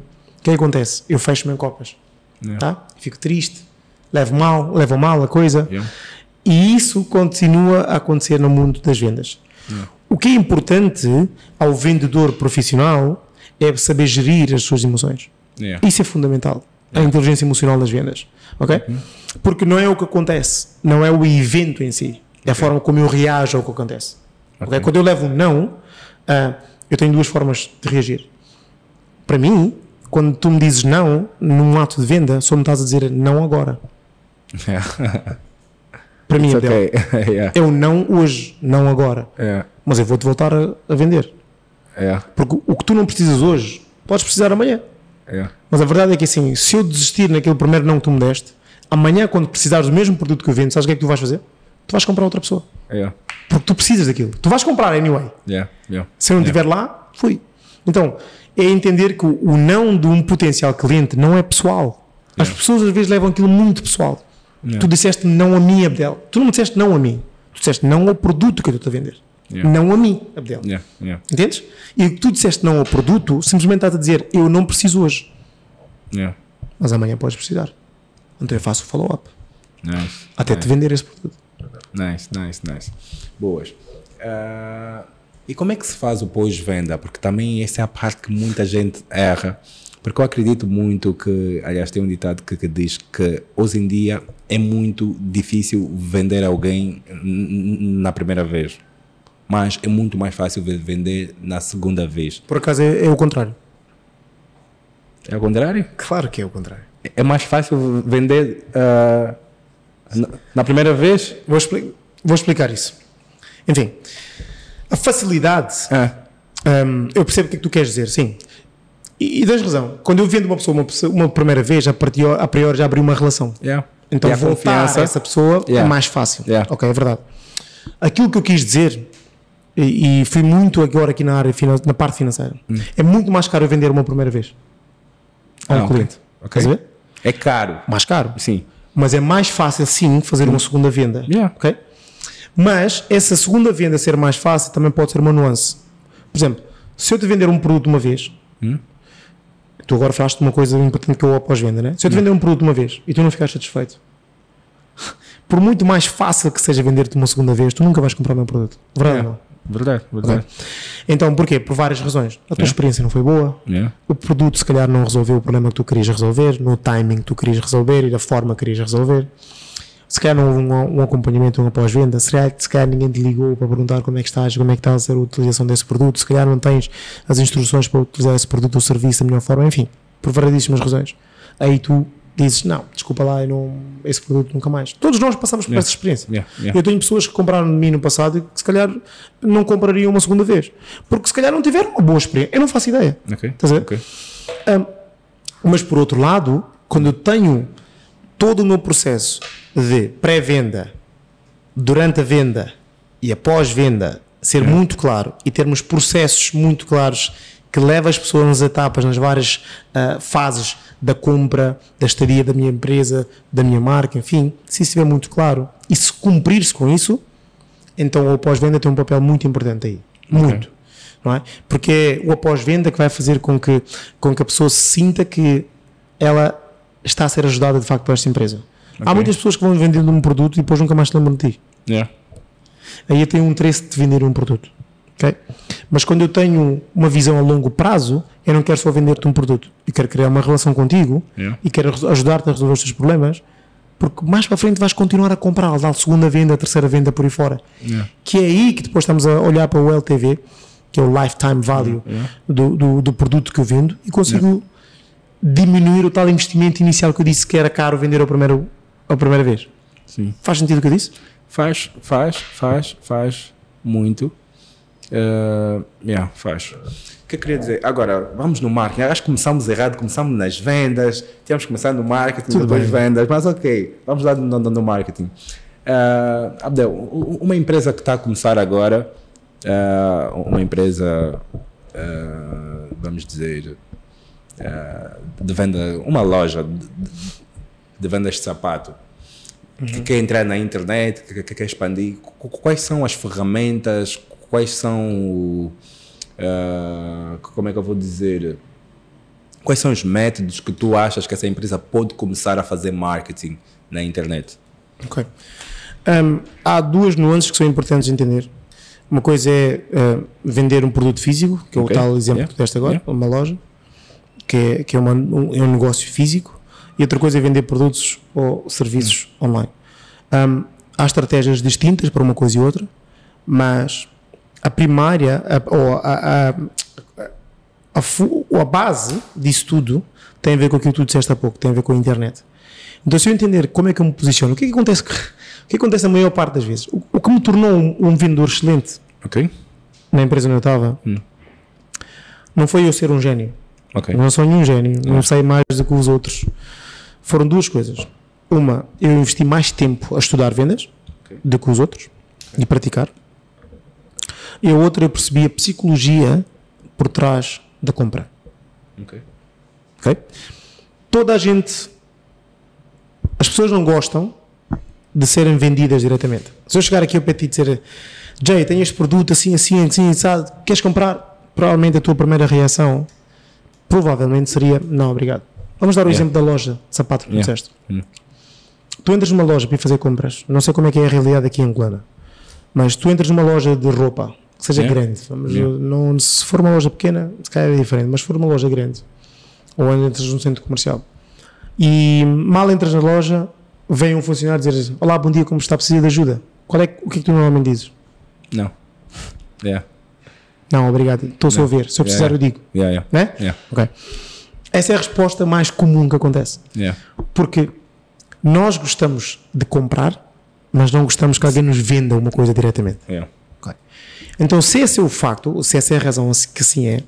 que é que acontece? Eu fecho-me em copas, Yeah. tá? Fico triste, levo mal, levo mal a coisa, Yeah. e isso continua a acontecer no mundo das vendas. Yeah. O que é importante ao vendedor profissional é saber gerir as suas emoções. Yeah. Isso é fundamental. A inteligência emocional das vendas. Ok? Uhum. Porque não é o que acontece, não é o evento em si, é a forma como eu reajo ao que acontece. Okay. Okay? Quando eu levo um não, uh, eu tenho duas formas de reagir. Para mim, quando tu me dizes não num ato de venda, só me estás a dizer não agora. Yeah. Para mim, okay. Yeah. é o não hoje, não agora. Yeah. Mas eu vou-te voltar a, a vender. Yeah. Porque o que tu não precisas hoje, podes precisar amanhã. Yeah. Mas a verdade é que assim, se eu desistir naquele primeiro não que tu me deste, amanhã quando precisares do mesmo produto que eu vendo, sabes o que é que tu vais fazer? Tu vais comprar outra pessoa. Yeah. Porque tu precisas daquilo. Tu vais comprar anyway. Yeah. Yeah. Se eu não estiver yeah. lá, fui. Então, é entender que o não de um potencial cliente não é pessoal. As yeah. pessoas às vezes levam aquilo muito pessoal. Yeah. Tu disseste não a mim, Abdel. Tu não me disseste não a mim. Tu disseste não ao produto que eu estou a vender. Yeah. Não a mim, Abdel. Yeah. Yeah. Entendes? E tu disseste não ao produto, simplesmente estás a dizer eu não preciso hoje. Yeah. Mas amanhã podes precisar. Então eu faço o follow-up. Nice. Até nice. te vender esse produto. Nice, nice, nice. Boas. Uh, e como é que se faz o pós-venda? Porque também essa é a parte que muita gente erra. Porque eu acredito muito que, aliás, tem um ditado que, que diz que hoje em dia é muito difícil vender alguém na primeira vez. Mas é muito mais fácil vender na segunda vez. Por acaso é, é o contrário. É o contrário? Claro que é o contrário. É mais fácil vender uh, na, na primeira vez? Vou, expli vou explicar isso. Enfim, a facilidade, ah. um, eu percebo o que é que tu queres dizer, sim. E, e tens razão. Quando eu vendo uma pessoa uma, pessoa, uma primeira vez, a, partir, a priori já abri uma relação. Yeah. Então e voltar a essa pessoa yeah. é mais fácil. Yeah. Ok, é verdade. Aquilo que eu quis dizer, e, e fui muito agora aqui na área na parte financeira, hum. é muito mais caro eu vender uma primeira vez a um ah, cliente. Okay. Okay. É caro. Mais caro. Sim. Mas é mais fácil sim fazer uma segunda venda. Yeah. Okay? Mas essa segunda venda ser mais fácil também pode ser uma nuance. Por exemplo, se eu te vender um produto uma vez, hum? tu agora falaste de uma coisa importante que eu após-venda, né? Se eu te hum. vender um produto uma vez e tu não ficares satisfeito, por muito mais fácil que seja vender-te uma segunda vez, tu nunca vais comprar o meu produto. Verdade yeah. ou não? Verdade, verdade. Okay. Então, porquê? Por várias razões. A tua yeah. experiência não foi boa, yeah. o produto se calhar não resolveu o problema que tu querias resolver, no timing que tu querias resolver e da forma que querias resolver. Se calhar não houve um, um acompanhamento, um após-venda, se calhar, se calhar ninguém te ligou para perguntar como é que estás, como é que está a ser a utilização desse produto, se calhar não tens as instruções para utilizar esse produto ou serviço da melhor forma, enfim, por variedíssimas razões. Aí tu dizes, não, desculpa lá, eu não, esse produto nunca mais. Todos nós passamos por yeah. essa experiência. Yeah. Yeah. Eu tenho pessoas que compraram de mim no passado e que se calhar não comprariam uma segunda vez, porque se calhar não tiveram uma boa experiência. Eu não faço ideia. Okay. Estás a ver? Okay. Um, mas por outro lado, quando eu tenho todo o meu processo de pré-venda, durante a venda e após-venda ser yeah. muito claro e termos processos muito claros que levam as pessoas nas etapas, nas várias uh, fases da compra, da estadia da minha empresa, da minha marca, enfim, se isso estiver muito claro e se cumprir-se com isso, então o após-venda tem um papel muito importante aí. Muito. Okay. Não é? Porque é o após-venda que vai fazer com que, com que a pessoa sinta que ela está a ser ajudada de facto por esta empresa. Okay. Há muitas pessoas que vão vendendo um produto e depois nunca mais se lembram de ti. Yeah. Aí eu tenho um interesse de vender um produto. Okay? Mas quando eu tenho uma visão a longo prazo, eu não quero só vender-te um produto. Eu quero criar uma relação contigo yeah. e quero ajudar-te a resolver os teus problemas, porque mais para frente vais continuar a comprar, dar a segunda venda, a terceira venda, por aí fora. Yeah. Que é aí que depois estamos a olhar para o L T V, que é o Lifetime Value yeah. do, do, do produto que eu vendo, e consigo yeah. diminuir o tal investimento inicial que eu disse que era caro vender a primeira, a primeira vez. Sim. Faz sentido o que eu disse? Faz, faz, faz, faz muito. Uh, yeah, faz. O que eu queria dizer? Agora, vamos no marketing. Acho que começamos errado, começamos nas vendas, tínhamos que começar no marketing, Tudo depois bem. vendas, mas ok, vamos lá no, no, no marketing. Uh, Abdel, uma empresa que está a começar agora, uh, uma empresa, uh, vamos dizer, uh, de venda, uma loja de, de vendas de sapato, uhum. que quer entrar na internet, que, que quer expandir, quais são as ferramentas, quais são, uh, como é que eu vou dizer, quais são os métodos que tu achas que essa empresa pode começar a fazer marketing na internet? Ok. Um, há duas nuances que são importantes de entender. Uma coisa é uh, vender um produto físico, que é Okay. o tal exemplo Yeah. que deste agora, Yeah. uma loja, que é, que é, uma, um, é um negócio físico, e outra coisa é vender produtos ou serviços Hum. online. Um, há estratégias distintas para uma coisa e outra, mas a primária, a, ou a, a, a, a, fu- a base disso tudo tem a ver com aquilo que tu disseste há pouco, tem a ver com a internet. Então, se eu entender como é que eu me posiciono, o que é que acontece, o que acontece a maior parte das vezes? O, o que me tornou um, um vendedor excelente Ok? na empresa onde eu estava Hum. não foi eu ser um gênio. Ok. Não sou nenhum gênio, não sei mais do que os outros. Foram duas coisas. Uma, eu investi mais tempo a estudar vendas Ok. do que os outros e praticar. E a outra, eu percebi a psicologia por trás da compra. Ok. Ok? Toda a gente, as pessoas não gostam de serem vendidas diretamente. Se eu chegar aqui ao pé de ti e dizer, Jay, tenho este produto assim, assim, assim, sabe? Queres comprar? Provavelmente a tua primeira reação provavelmente seria, não, obrigado. Vamos dar o Yeah. exemplo da loja de sapatos que tu Yeah. disseste. Hum. Tu entras numa loja para ir fazer compras, não sei como é que é a realidade aqui em Angolana, mas tu entras numa loja de roupa, que seja Yeah. grande, vamos, Yeah. não, se for uma loja pequena, se calhar é diferente, mas se for uma loja grande, ou entras num centro comercial, e mal entras na loja, vem um funcionário dizer, olá, bom dia, como está, precisa de ajuda? Qual é, o que é que tu normalmente dizes? Não. Yeah. Não, obrigado, estou só a ver, se eu precisar Yeah. eu digo, Yeah, yeah. né? Yeah. Ok. Essa é a resposta mais comum que acontece. Yeah. Porque nós gostamos de comprar, mas não gostamos que alguém nos venda uma coisa diretamente. Yeah. Ok. Então, se esse é o facto, se essa é a razão que assim é,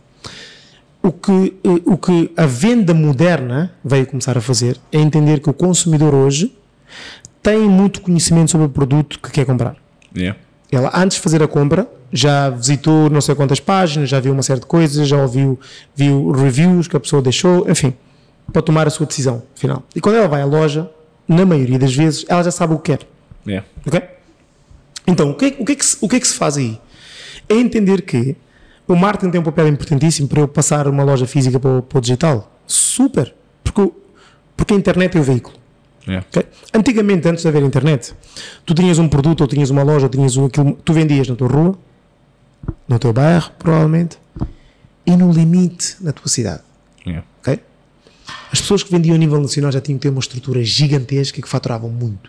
o que, eh, o que a venda moderna veio começar a fazer é entender que o consumidor hoje tem muito conhecimento sobre o produto que quer comprar. Yeah. Ela, antes de fazer a compra, já visitou não sei quantas páginas, já viu uma série de coisas, já ouviu viu reviews que a pessoa deixou, enfim, para tomar a sua decisão final. E quando ela vai à loja, na maioria das vezes, ela já sabe o que quer. Yeah. Ok? Então, o que, é- o, que é que se, o que é que se faz aí? É entender que o marketing tem um papel importantíssimo para eu passar uma loja física para o, para o digital. Super! Porque, o- porque a internet é o veículo. Yeah. Ok? Antigamente, antes de haver internet, tu tinhas um produto, ou tinhas uma loja, ou tinhas um, aquilo, tu vendias na tua rua, no teu bairro, provavelmente, e no limite na tua cidade. Yeah. Ok? As pessoas que vendiam a nível nacional já tinham que ter uma estrutura gigantesca que faturavam muito.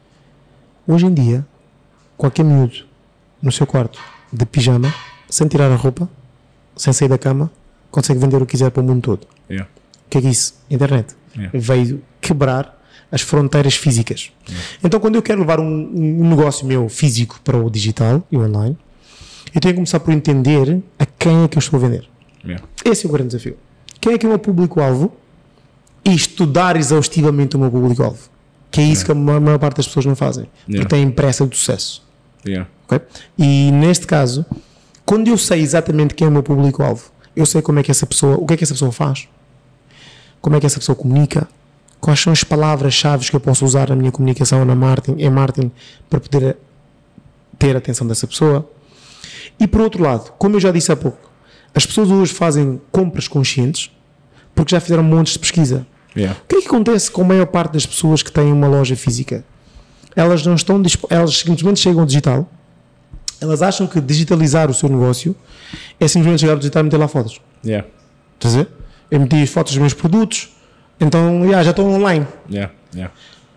Hoje em dia, qualquer miúdo no seu quarto de pijama, sem tirar a roupa, sem sair da cama, consegue vender o que quiser para o mundo todo. Yeah. O que é que é isso? Internet. Yeah. Veio quebrar as fronteiras físicas. Então, quando eu quero levar um, um negócio meu físico para o digital e o online, eu tenho que começar por entender a quem é que eu estou a vender. Yeah. Esse é o grande desafio. Quem é que é o meu público-alvo e estudar exaustivamente o meu público-alvo. Que é isso que a maior, maior parte das pessoas não fazem. Yeah. Porque têm pressa de sucesso. Yeah. Ok? E neste caso, quando eu sei exatamente quem é o meu público-alvo, eu sei como é que essa pessoa, o que é que essa pessoa faz, como é que essa pessoa comunica, quais são as palavras-chave que eu posso usar na minha comunicação na marketing, em marketing para poder ter a atenção dessa pessoa. E por outro lado, como eu já disse há pouco, as pessoas hoje fazem compras conscientes porque já fizeram montes de pesquisa. Yeah. O que é que acontece com a maior parte das pessoas que têm uma loja física? Elas não estão disp- elas simplesmente chegam ao digital, elas acham que digitalizar o seu negócio é simplesmente chegar ao digital e meter lá fotos. Yeah. Estás a ver? Eu meti as fotos dos meus produtos, então yeah, já estão online. Yeah. Yeah.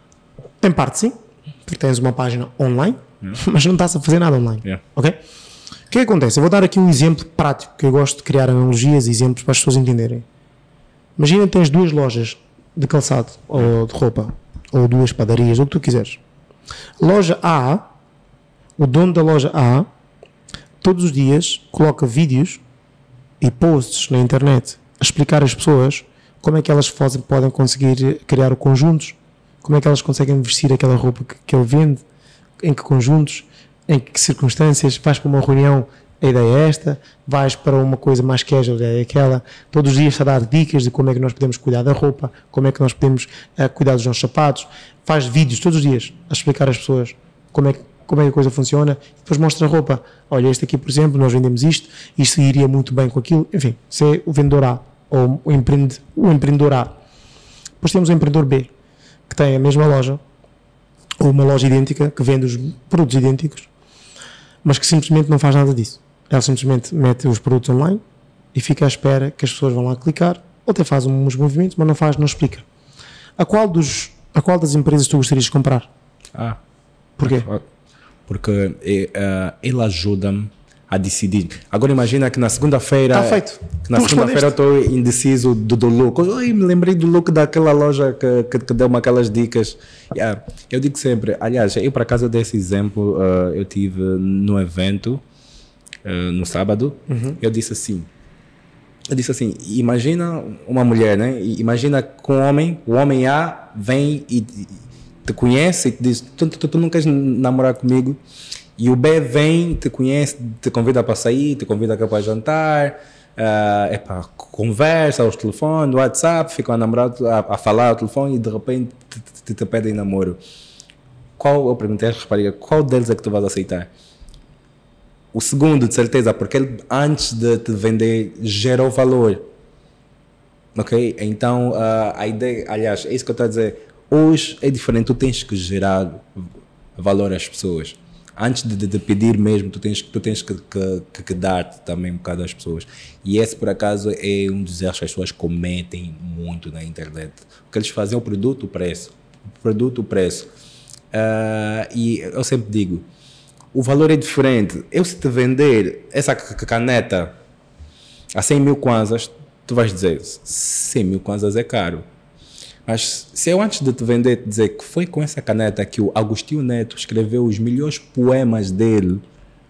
Em parte sim, porque tens uma página online, mas não estás a fazer nada online. Yeah. Ok? O que é que acontece? Eu vou dar aqui um exemplo prático, que eu gosto de criar analogias e exemplos para as pessoas entenderem. Imagina que tens duas lojas de calçado ou de roupa, ou duas padarias, ou o que tu quiseres. Loja A, o dono da loja A, todos os dias coloca vídeos e posts na internet a explicar às pessoas como é que elas fazem, podem conseguir criar conjuntos, como é que elas conseguem vestir aquela roupa que, que ele vende, em que conjuntos, em que circunstâncias, vais para uma reunião, a ideia é esta, vais para uma coisa mais casual, a ideia é aquela, todos os dias está a dar dicas de como é que nós podemos cuidar da roupa, como é que nós podemos uh, cuidar dos nossos sapatos, faz vídeos todos os dias a explicar às pessoas como é que, como é que a coisa funciona, e depois mostra a roupa, olha, este aqui por exemplo, nós vendemos isto, isto iria muito bem com aquilo, enfim, isso é o vendedor A, ou o, empreende, o empreendedor A. Depois temos o empreendedor B, que tem a mesma loja, ou uma loja idêntica, que vende os produtos idênticos, mas que simplesmente não faz nada disso. Ela simplesmente mete os produtos online e fica à espera que as pessoas vão lá clicar, ou até faz uns movimentos, mas não faz, não explica. A qual, dos, a qual das empresas tu gostarias de comprar? Ah. Porquê? Porque uh, ele ajuda-me a decidir. Agora imagina que na segunda-feira... Está feito. Que na segunda-feira eu estou indeciso do, do look. Oi, me lembrei do look daquela loja que, que, que deu-me aquelas dicas. Yeah. Eu digo sempre... Aliás, eu por acaso desse exemplo, uh, eu tive no evento, uh, no sábado, uhum. eu disse assim... Eu disse assim, imagina uma mulher, né? Imagina que um homem, o homem A vem e, e te conhece e te diz, tu, tu, tu não queres namorar comigo? E o B vem, te conhece, te convida para sair, te convida para jantar, uh, epa, conversa aos telefones, no WhatsApp, ficam a namorar, a, a falar ao telefone e de repente te, te, te pedem namoro. Qual, eu perguntei às raparigas, qual deles é que tu vais aceitar? O segundo, de certeza, porque ele antes de te vender gerou valor. Ok? Então, uh, a ideia, aliás, é isso que eu estou a dizer. Hoje é diferente, tu tens que gerar valor às pessoas. Antes de, de pedir mesmo, tu tens, tu tens que, que, que dar-te também um bocado às pessoas. E esse, por acaso, é um dos erros que as pessoas cometem muito na internet. O que eles fazem é o produto, o preço. O produto, o preço. Uh, e eu sempre digo, o valor é diferente. Eu, se te vender essa caneta a cem mil kwanzas, tu vais dizer, cem mil kwanzas é caro. Mas se eu antes de te vender te dizer que foi com essa caneta que o Agostinho Neto escreveu os melhores poemas dele,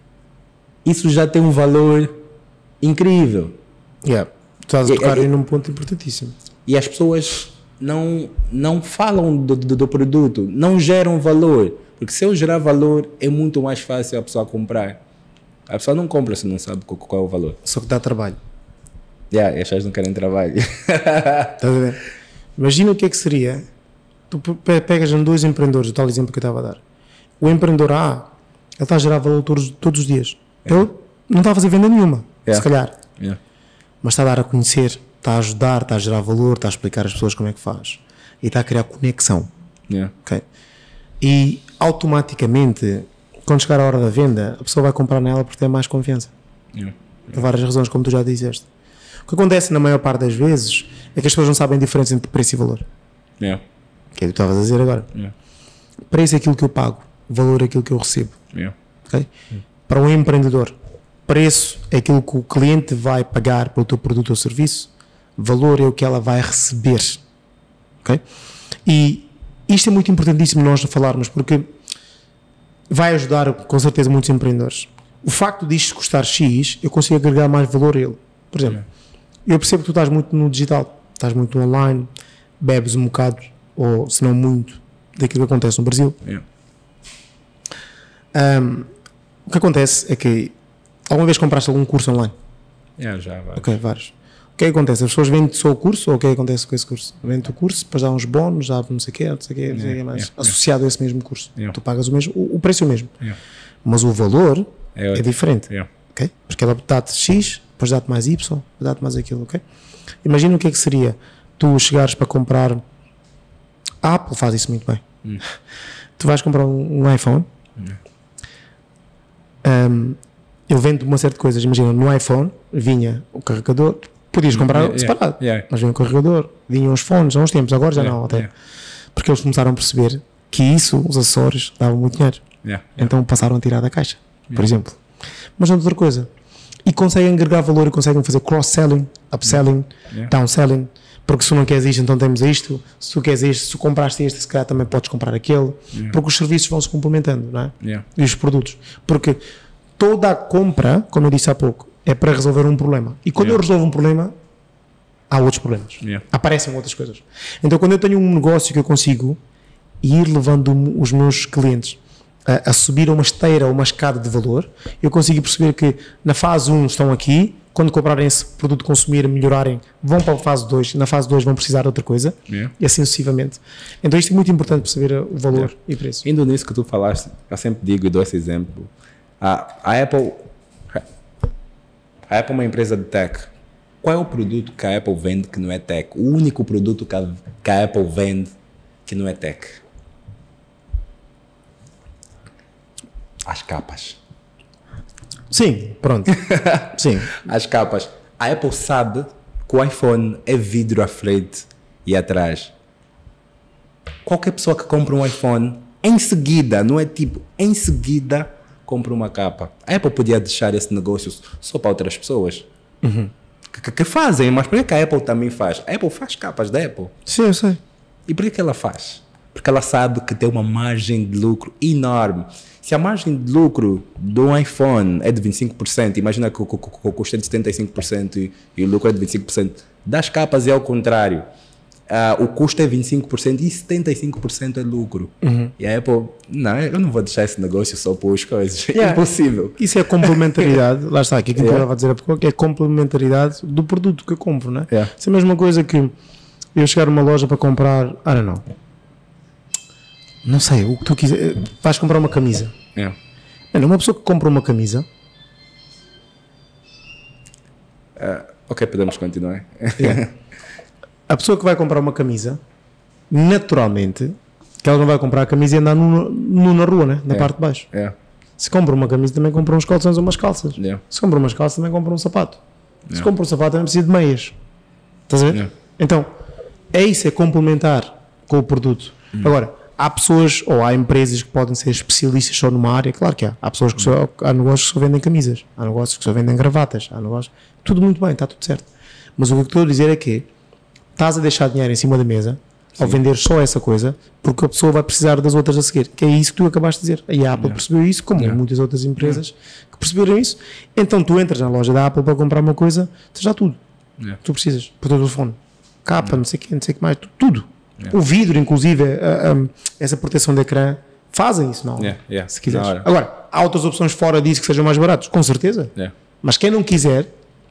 isso já tem um valor incrível. Yeah. Tu estás a tocar aí num ponto importantíssimo. E as pessoas não, não falam do, do, do produto, não geram valor. Porque se eu gerar valor, é muito mais fácil a pessoa comprar. A pessoa não compra se não sabe qual, qual é o valor. Só que dá trabalho. Yeah, e as pessoas não querem trabalho. Estás a ver? Imagina o que é que seria. Tu pegas em dois empreendedores, o tal exemplo que eu estava a dar. O empreendedor A, ele está a gerar valor todos, todos os dias. Yeah. Ele não está a fazer venda nenhuma, yeah. se calhar. Yeah. Mas está a dar a conhecer, está a ajudar, está a gerar valor, está a explicar às pessoas como é que faz. E está a criar conexão. Yeah. Okay? E automaticamente, quando chegar a hora da venda, a pessoa vai comprar nela porque tem mais confiança. Yeah. Por várias razões, como tu já disseste. O que acontece na maior parte das vezes é que as pessoas não sabem a diferença entre preço e valor. Yeah. Que é o que tu estavas a dizer agora. Yeah. Preço é aquilo que eu pago, valor é aquilo que eu recebo. Yeah. Okay? Yeah. Para um empreendedor, preço é aquilo que o cliente vai pagar pelo teu produto ou serviço, valor é o que ela vai receber. Okay? E isto é muito importantíssimo nós falarmos, porque vai ajudar com certeza muitos empreendedores. O facto disto custar X, eu consigo agregar mais valor a ele. Por exemplo, yeah. eu percebo que tu estás muito no digital, estás muito no online, bebes um bocado, ou se não muito, daquilo que acontece no Brasil. Yeah. Um, o que acontece é que alguma vez compraste algum curso online? Yeah, já, vários. Ok, vários. O que é que acontece? As pessoas vendem só o curso ou o que é que acontece com esse curso? Vendem o curso, depois dá uns bónus, dá não sei o quê, não sei o quê, não sei o quê mais, yeah, associado yeah. a esse mesmo curso. Yeah. Tu pagas o mesmo, o, o preço é o mesmo. Yeah. Mas o valor é, é diferente. Yeah. Okay? Porque ela dá-te X, depois dá-te mais Y, depois dá-te mais aquilo. Okay? Imagina o que é que seria tu chegares para comprar. A Apple faz isso muito bem. Hum. Tu vais comprar um, um iPhone. Hum. Um, eu vendo uma série de coisas. Imagina, no iPhone vinha o carregador. Podias comprar yeah, separado, yeah. mas vinha o carregador, vinham os fones há uns tempos, agora já yeah, não, até. Yeah. Porque eles começaram a perceber que isso, os acessórios, davam muito dinheiro. Yeah, yeah. Então passaram a tirar da caixa, yeah. por exemplo. Mas não outra coisa. E conseguem agregar valor e conseguem fazer cross-selling, upselling, yeah. downselling. Porque se tu não queres isto, então temos isto. Se tu queres isto, se tu compraste este, se calhar também podes comprar aquele. Yeah. Porque os serviços vão se complementando, não é? Yeah. E os produtos. Porque toda a compra, como eu disse há pouco, é para resolver um problema. E quando yeah. eu resolvo um problema, há outros problemas. Yeah. Aparecem outras coisas. Então quando eu tenho um negócio que eu consigo ir levando os meus clientes a, a subir uma esteira ou uma escada de valor, eu consigo perceber que na fase um estão aqui, quando comprarem esse produto, consumir, melhorarem, vão para a fase dois, na fase dois vão precisar de outra coisa, yeah. e assim sucessivamente. Então isto é muito importante perceber o valor yeah. e preço. Indo nisso que tu falaste, eu sempre digo e dou esse exemplo, a, a Apple a Apple é uma empresa de tech, Qual é o produto que a Apple vende que não é tech? O único produto que a, que a Apple vende que não é tech? As capas. Sim, pronto. Sim. As capas. A Apple sabe que o iPhone é vidro à frente e atrás. Qualquer pessoa que compra um iPhone, em seguida, não é tipo, em seguida, compra uma capa. A Apple podia deixar esse negócio só para outras pessoas. Uhum. Que, que fazem, mas por que a Apple também faz? A Apple faz capas da Apple. Sim, eu sei. E por que ela faz? Porque ela sabe que tem uma margem de lucro enorme. Se a margem de lucro do iPhone é de vinte e cinco por cento, imagina que o, o, o custo é de setenta e cinco por cento e, e o lucro é de vinte e cinco por cento. Das capas é ao contrário. Uh, o custo é vinte e cinco por cento e setenta e cinco por cento é lucro. Uhum. E a Apple, não, eu não vou deixar esse negócio só por as coisas. Yeah. É impossível. Isso é a complementaridade, lá está, aqui que yeah. eu estava a dizer há pouco, que é a complementaridade do produto que eu compro, não é? Yeah. Isso é a mesma coisa que eu chegar a uma loja para comprar, ah não, não, não sei, o que tu quiser, vais comprar uma camisa. Yeah. Mano, uma pessoa que compra uma camisa... Uh, ok, podemos continuar. Yeah. A pessoa que vai comprar uma camisa, naturalmente, que ela não vai comprar a camisa e andar nu, nu na rua, né? Na yeah. parte de baixo. Yeah. Se compra uma camisa, também compra uns calções ou umas calças. Yeah. Se compra umas calças, também compra um sapato. Yeah. Se compra um sapato, também precisa de meias. Estás a ver? Yeah. Então, é isso, é complementar com o produto. Mm. Agora, há pessoas ou há empresas que podem ser especialistas só numa área, claro que há. Há pessoas que só, há negócios que só vendem camisas, há negócios que só vendem gravatas, há negócios... Tudo muito bem, está tudo certo. Mas o que eu estou a dizer é que estás a deixar dinheiro em cima da mesa Sim. ao vender só essa coisa, porque a pessoa vai precisar das outras a seguir, que é isso que tu acabaste de dizer. E a Apple yeah. percebeu isso, como yeah. muitas outras empresas yeah. que perceberam isso. Então tu entras na loja da Apple para comprar uma coisa, tens já tudo. Yeah. Tu precisas, para o teu telefone, capa, yeah. não sei o que, não sei o que mais, tudo. Yeah. O vidro, inclusive, a, a, essa proteção de ecrã, fazem isso, não? Yeah. Yeah. Se quiseres. Agora, há outras opções fora disso que sejam mais baratos, com certeza. Yeah. Mas quem não quiser,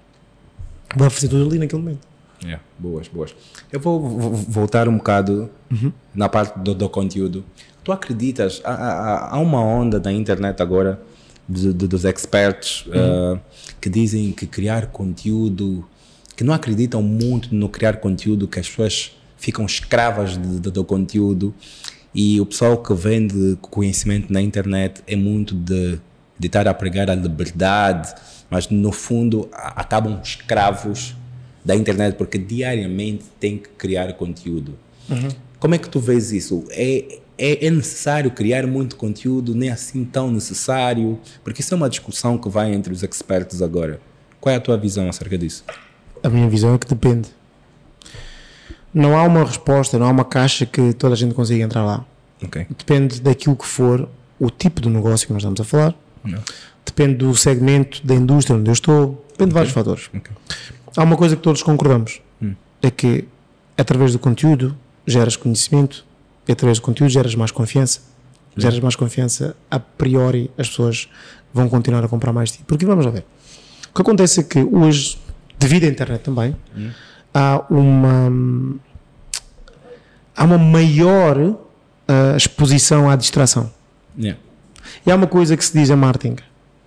vai fazer tudo ali naquele momento. Yeah, boas, boas. Eu vou, vou voltar um bocado uhum. na parte do, do conteúdo. Tu acreditas, há, há, há uma onda na internet agora de, de, dos experts uhum. uh, que dizem que criar conteúdo, que não acreditam muito no criar conteúdo, que as pessoas ficam escravas de, de, do conteúdo, e o pessoal que vende conhecimento na internet é muito de, de estar a pregar a liberdade, mas no fundo a, acabam escravos da internet, porque diariamente tem que criar conteúdo. Uhum. Como é que tu vês isso? É, é, é necessário criar muito conteúdo? Nem assim tão necessário? Porque isso é uma discussão que vai entre os expertos agora. Qual é a tua visão acerca disso? A minha visão é que depende. Não há uma resposta, não há uma caixa que toda a gente consiga entrar lá. Okay. Depende daquilo que for o tipo de negócio que nós estamos a falar. Não. Depende do segmento da indústria onde eu estou. Depende de vários okay. fatores. Okay. Há uma coisa que todos concordamos, hum. é que através do conteúdo geras conhecimento, e através do conteúdo geras mais confiança. Hum. Geras mais confiança, a priori as pessoas vão continuar a comprar mais de ti. Porque vamos lá ver. O que acontece é que hoje, devido à internet também, hum. há uma há uma maior uh, exposição à distração. Yeah. E há uma coisa que se diz em marketing: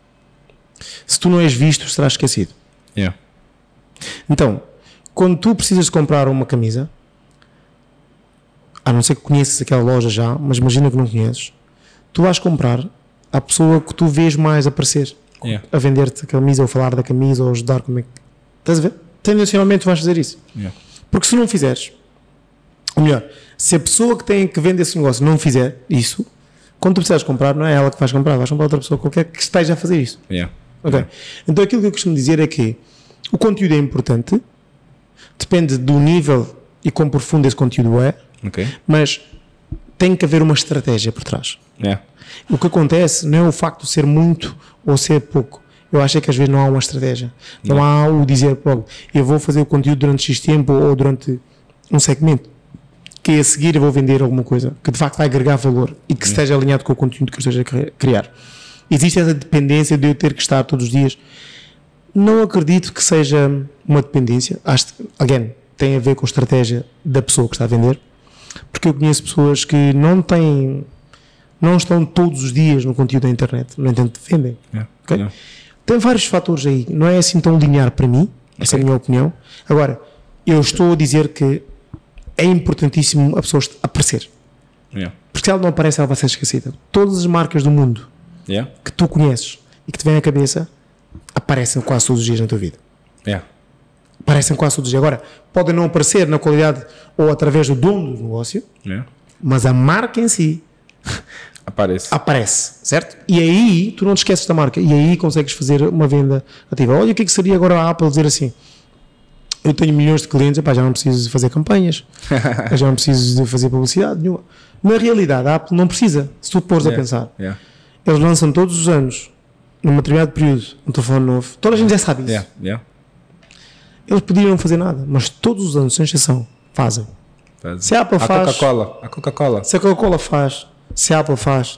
se tu não és visto, serás esquecido. Yeah. Então, quando tu precisas de comprar uma camisa, a não ser que conheças aquela loja já, mas imagina que não conheces, tu vais comprar à pessoa que tu vês mais aparecer yeah. a vender-te a camisa, ou falar da camisa, ou ajudar como é que... Estás a ver? Tendencialmente vais fazer isso. Yeah. Porque se não fizeres, ou melhor, se a pessoa que tem que vender esse negócio não fizer isso, quando tu precisas comprar, não é ela que vais comprar, vais comprar outra pessoa qualquer que esteja a fazer isso. Yeah. Ok? Yeah. Então aquilo que eu costumo dizer é que o conteúdo é importante, depende do nível e quão profundo esse conteúdo é, okay. mas tem que haver uma estratégia por trás. Yeah. O que acontece não é o facto de ser muito ou ser pouco. Eu acho é que às vezes não há uma estratégia. Não, não há o dizer, pô, eu vou fazer o conteúdo durante X tempo ou durante um segmento, que a seguir eu vou vender alguma coisa que de facto vai agregar valor e que yeah. esteja alinhado com o conteúdo que eu esteja a criar. Existe essa dependência de eu ter que estar todos os dias. Não acredito que seja uma dependência. Acho que, again, tem a ver com a estratégia da pessoa que está a vender, porque eu conheço pessoas que não têm, não estão todos os dias no conteúdo da internet, no entanto vendem. Yeah. Okay? Yeah. Tem vários fatores aí, não é assim tão linear para mim, Essa é a minha opinião. Agora, eu estou a dizer que é importantíssimo a pessoa aparecer. Yeah. Porque se ela não aparece, ela vai ser esquecida. Todas as marcas do mundo Yeah. que tu conheces e que te vêm à cabeça aparecem quase todos os dias na tua vida. Yeah. Aparecem quase todos os dias. Agora, podem não aparecer na qualidade ou através do dono do negócio, Yeah. mas a marca em si Aparece. aparece, certo? E aí tu não te esqueces da marca e aí consegues fazer uma venda ativa. Olha o que é que seria agora a Apple dizer assim: eu tenho milhões de clientes, epá, já não preciso de fazer campanhas, já não preciso de fazer publicidade nenhuma. Na realidade, a Apple não precisa, se tu te pôres Yeah. a pensar. Yeah. Eles lançam todos os anos, num determinado período, um telefone novo. Toda a gente já sabe isso. Yeah. Yeah. Eles podiam não fazer nada, mas todos os anos, sem exceção, fazem. Faz. Se a Apple a faz- Coca-Cola. A Coca-Cola. Se a Coca-Cola faz, se a Apple faz,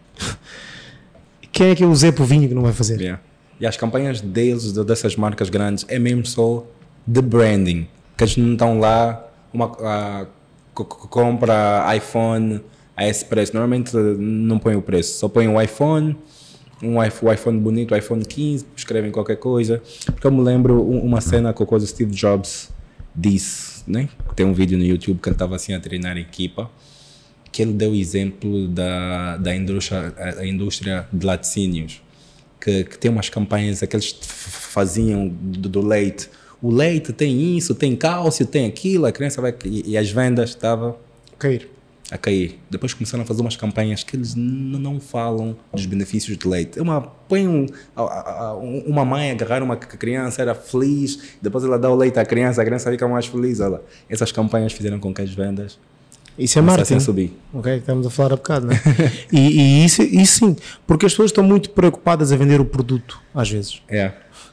quem é que é o Zé Povinho que não vai fazer? Yeah. E as campanhas deles, de- dessas marcas grandes, é mesmo só de branding. Que eles não estão lá, uma a, co- co- compra iPhone a esse preço. Normalmente não põe o preço, só põe o iPhone, um iPhone, o iPhone bonito, o iPhone quinze, escrevem qualquer coisa. Porque eu me lembro um- uma cena que o coisa Steve Jobs disse, né? Tem um vídeo no YouTube que ele estava assim a treinar a equipa, que ele deu o exemplo da, da indústria, a indústria de laticínios, que, que tem umas campanhas que eles faziam do, do leite. O leite tem isso, tem cálcio, tem aquilo, a criança vai... E, e as vendas estavam Cair. a cair. Depois começaram a fazer umas campanhas que eles n- não falam dos benefícios de leite. É uma, põe um, a- a- a- uma mãe agarrar uma c- criança, era feliz, depois ela dá o leite à criança, a criança fica mais feliz. Olha, essas campanhas fizeram com que as vendas Isso é começassem marketing. a subir. Ok, estamos a falar há bocado, não é? e, e isso, isso sim, porque as pessoas estão muito preocupadas a vender o produto, às vezes. É,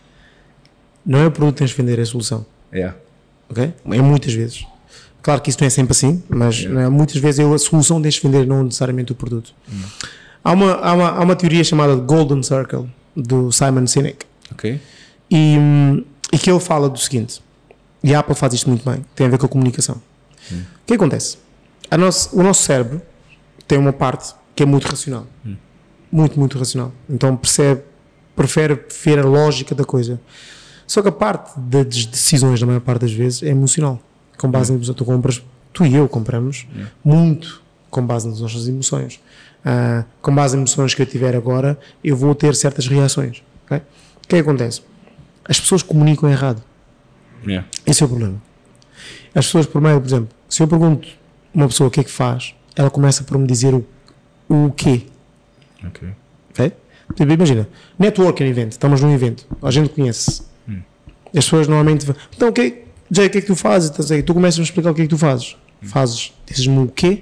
Não é o produto que tens de vender, é a solução. é, Ok? É muitas vezes. Claro que isso não é sempre assim, mas não é? Muitas vezes é a solução que tens de vender, não necessariamente o produto. Há, uma, há, uma, há uma teoria chamada Golden Circle, do Simon Sinek, ok? e, hum, e que ele fala do seguinte, e a Apple faz isto muito bem, tem a ver com a comunicação. O que acontece? A nosso, o nosso cérebro tem uma parte que é muito racional. Muito, muito racional. Então percebe, prefere ver a lógica da coisa. Só que a parte das decisões, na maior parte das vezes, é emocional. Com base em tu compras, tu e eu compramos muito com base nas nossas emoções. Ah, com base em emoções que eu tiver agora, eu vou ter certas reações. Ok? O que é que acontece? As pessoas comunicam errado. É, Esse é o problema. As pessoas, por meio, por exemplo, se eu pergunto a uma pessoa o que é que faz, ela começa por me dizer o, o quê. ok. Ok? Tipo, imagina, networking event, estamos num evento, a gente conhece. As pessoas normalmente vão, então o que, Jay, o que é que tu fazes? Então, sei, tu começas a me explicar o que é que tu fazes. Fazes, dizes-me o quê?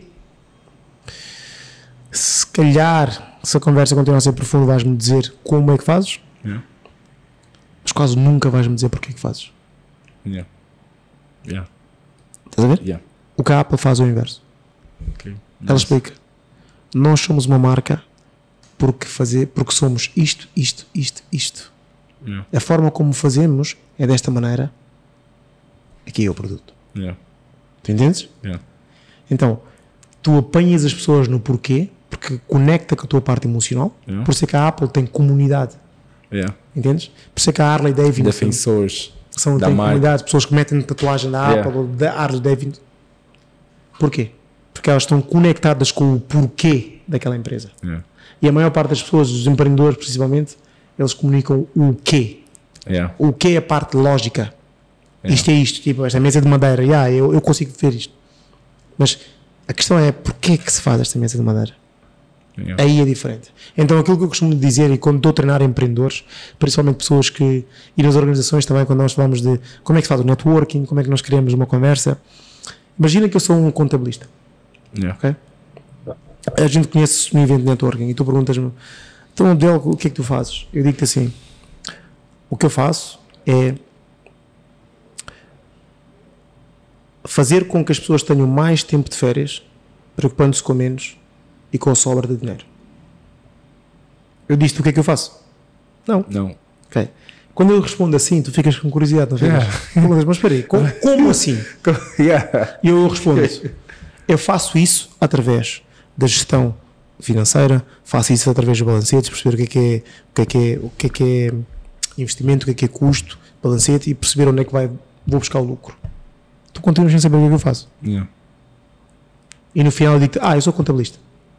Se calhar, se a conversa continuar a ser profunda, vais-me dizer como é que fazes, Yeah. mas quase nunca vais-me dizer porque é que fazes. Yeah. Yeah. Estás a ver? Yeah. O que a Apple faz é o inverso. Ok. Ela explica, nós somos uma marca porque, fazer, porque somos isto, isto, isto, isto. Yeah. A forma como fazemos é desta maneira. Aqui é o produto. Yeah. Tu entendes? Yeah. Então, tu apanhas as pessoas no porquê, porque conecta com a tua parte emocional. Yeah. Por isso é que a Apple tem comunidade. Yeah. Entendes? Por isso é que a Harley Davidson Defensores são, da tem marca. comunidades, pessoas que metem tatuagem da Yeah. Apple ou da Harley Davidson. Porquê? Porque elas estão conectadas com o porquê daquela empresa. Yeah. E a maior parte das pessoas, os empreendedores principalmente, eles comunicam o quê. Yeah. O que é a parte lógica? Yeah. Isto é isto, tipo, esta mesa de madeira, yeah, eu, eu consigo ver isto. Mas a questão é, porquê é que se faz esta mesa de madeira? Yeah. Aí é diferente. Então aquilo que eu costumo dizer, e quando estou a treinar empreendedores, principalmente pessoas que, e nas organizações também, quando nós falamos de como é que se faz o networking, como é que nós criamos uma conversa, imagina que eu sou um contabilista, Yeah. ok? A gente conhece um evento de networking e tu perguntas-me, então Del, o que é que tu fazes? Eu digo-te assim, o que eu faço é fazer com que as pessoas tenham mais tempo de férias, preocupando-se com menos e com a sobra de dinheiro. Eu disse-te o que é que eu faço? Não. Não. Ok. Quando eu respondo assim, tu ficas com curiosidade, não ficas? Yeah. Perguntas, mas espera aí, como, como assim? Yeah. E eu respondo, eu faço isso através da gestão financeira, faço isso através dos balancetes, perceber o que é que é, o que é que é, o que é, que é investimento, o que é que é custo, balancete e perceber onde é que vai, vou buscar o lucro. Tu continuas sem saber o que é que eu faço. Yeah. E no final eu digo, ah, eu sou contabilista.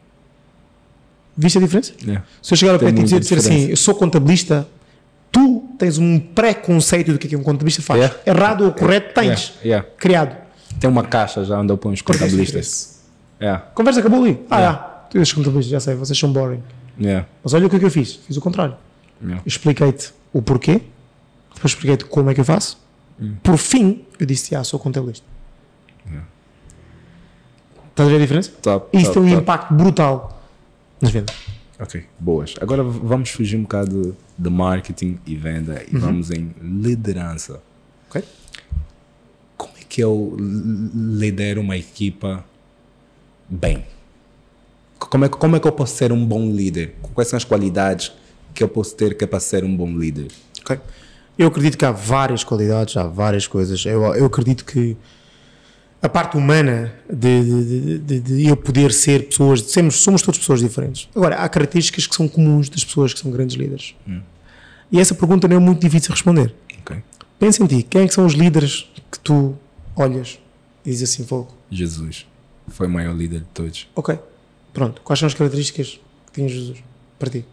Viste a diferença? Yeah. Se eu chegar ao pé Tem e dizer, muita dizer assim, diferença. eu sou contabilista, tu tens um pré-conceito do que é que um contabilista faz. Yeah. Errado ou correto tens. Yeah. Yeah. Criado. Tem uma caixa já onde eu ponho os contabilistas. Yeah. Conversa acabou ali. Ah, Yeah. yeah. Tu és contabilista, já sei, vocês são boring. Yeah. Mas olha o que é que eu fiz. Fiz o contrário. Yeah. Eu expliquei-te o porquê, depois expliquei-te como é que eu faço. Hum. Por fim, eu disse, ah, sou contabilista. Yeah. Estás a ver a diferença? Top, E isso top, tem um top. impacto brutal nas vendas. Ok, boas. Agora v- vamos fugir um bocado de marketing e venda e vamos em liderança. Ok? Como é que eu l- lidero uma equipa bem? Como é, que- como é que eu posso ser um bom líder? Quais são as qualidades que eu posso ter que é para ser um bom líder? Ok. Eu acredito que há várias qualidades, há várias coisas. Eu, eu acredito que a parte humana de, de, de, de eu poder ser pessoas, somos, somos todas pessoas diferentes. Agora, há características que são comuns das pessoas que são grandes líderes. Hum. E essa pergunta não é muito difícil de responder. Ok. Pensa em ti, quem é que são os líderes que tu olhas e dizes assim, fogo? Jesus foi o maior líder de todos. Ok, pronto. Quais são as características que tinha Jesus para ti?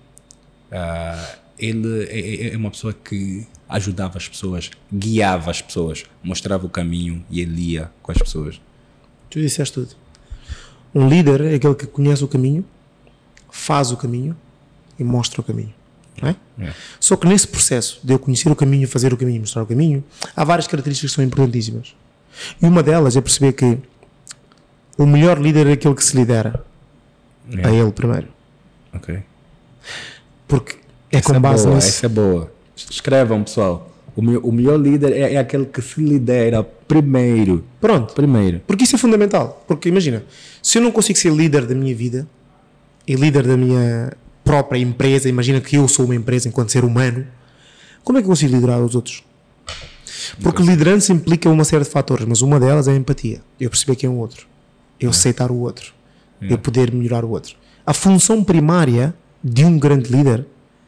Ah, ele é, é- é uma pessoa que ajudava as pessoas, guiava as pessoas, mostrava o caminho e ele ia com as pessoas. Tu disseste tudo. Um líder é aquele que conhece o caminho, faz o caminho e mostra o caminho. Não é? Yeah. Só que nesse processo de eu conhecer o caminho, fazer o caminho, mostrar o caminho, há várias características que são importantíssimas. E uma delas é perceber que o melhor líder é aquele que se lidera Yeah. a ele primeiro. Ok. Porque é Essa com base boa, nisso. Essa é boa. Escrevam, pessoal. O, meu, o melhor líder é, é aquele que se lidera primeiro. Pronto. Primeiro. Porque isso é fundamental. Porque imagina, se eu não consigo ser líder da minha vida e líder da minha própria empresa, imagina que eu sou uma empresa enquanto ser humano, como é que eu consigo liderar os outros? Porque liderança implica uma série de fatores, mas uma delas é a empatia. Eu perceber quem é o outro. Eu aceitar o outro. Eu poder melhorar o outro. A função primária de um grande líder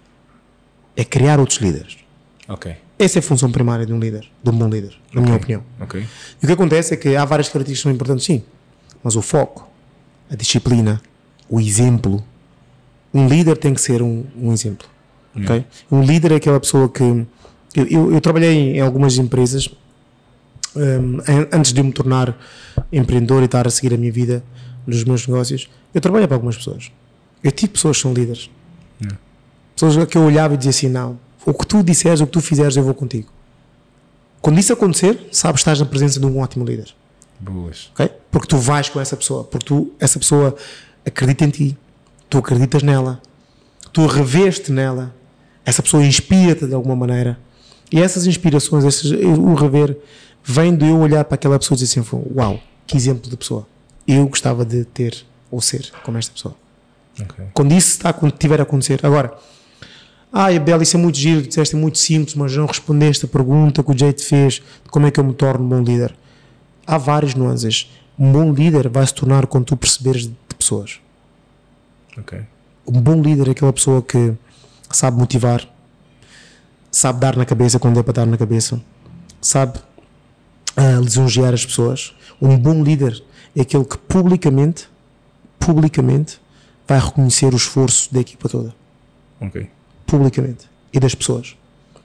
é criar outros líderes. Ok. Essa é a função primária de um líder, de um bom líder, na minha opinião. Ok. E o que acontece é que há várias características que são importantes, sim, mas o foco, a disciplina, o exemplo, um líder tem que ser um, um exemplo. Okay? Um líder é aquela pessoa que. Eu, eu, eu trabalhei em algumas empresas um, an- antes de eu me tornar empreendedor e estar a seguir a minha vida nos meus negócios. Eu trabalhei para algumas pessoas. Eu tive pessoas que são líderes. Yeah. Pessoas que eu olhava e dizia assim: não, o que tu disseres, o que tu fizeres, eu vou contigo. Quando isso acontecer, sabes que estás na presença de um ótimo líder. Boas. Okay? Porque tu vais com essa pessoa, porque tu, essa pessoa acredita em ti, tu acreditas nela, tu reveste nela, essa pessoa inspira-te de alguma maneira, e essas inspirações, esses, o rever, vem de eu olhar para aquela pessoa e dizer assim: uau, que exemplo de pessoa, eu gostava de ter ou ser como esta pessoa. Ok. Quando isso está, quando tiver a acontecer. Agora, ah, Abel, isso é muito giro, disseste é muito simples, mas não respondeste a pergunta que o Jay te fez de como é que eu me torno um bom líder. Há várias nuances. Um bom líder vai se tornar quando tu perceberes de pessoas. Ok. Um bom líder é aquela pessoa que sabe motivar, sabe dar na cabeça quando é para dar na cabeça, sabe ah, lisonjear as pessoas. Um bom líder é aquele que publicamente, publicamente, vai reconhecer o esforço da equipa toda. Ok. Publicamente. E das pessoas.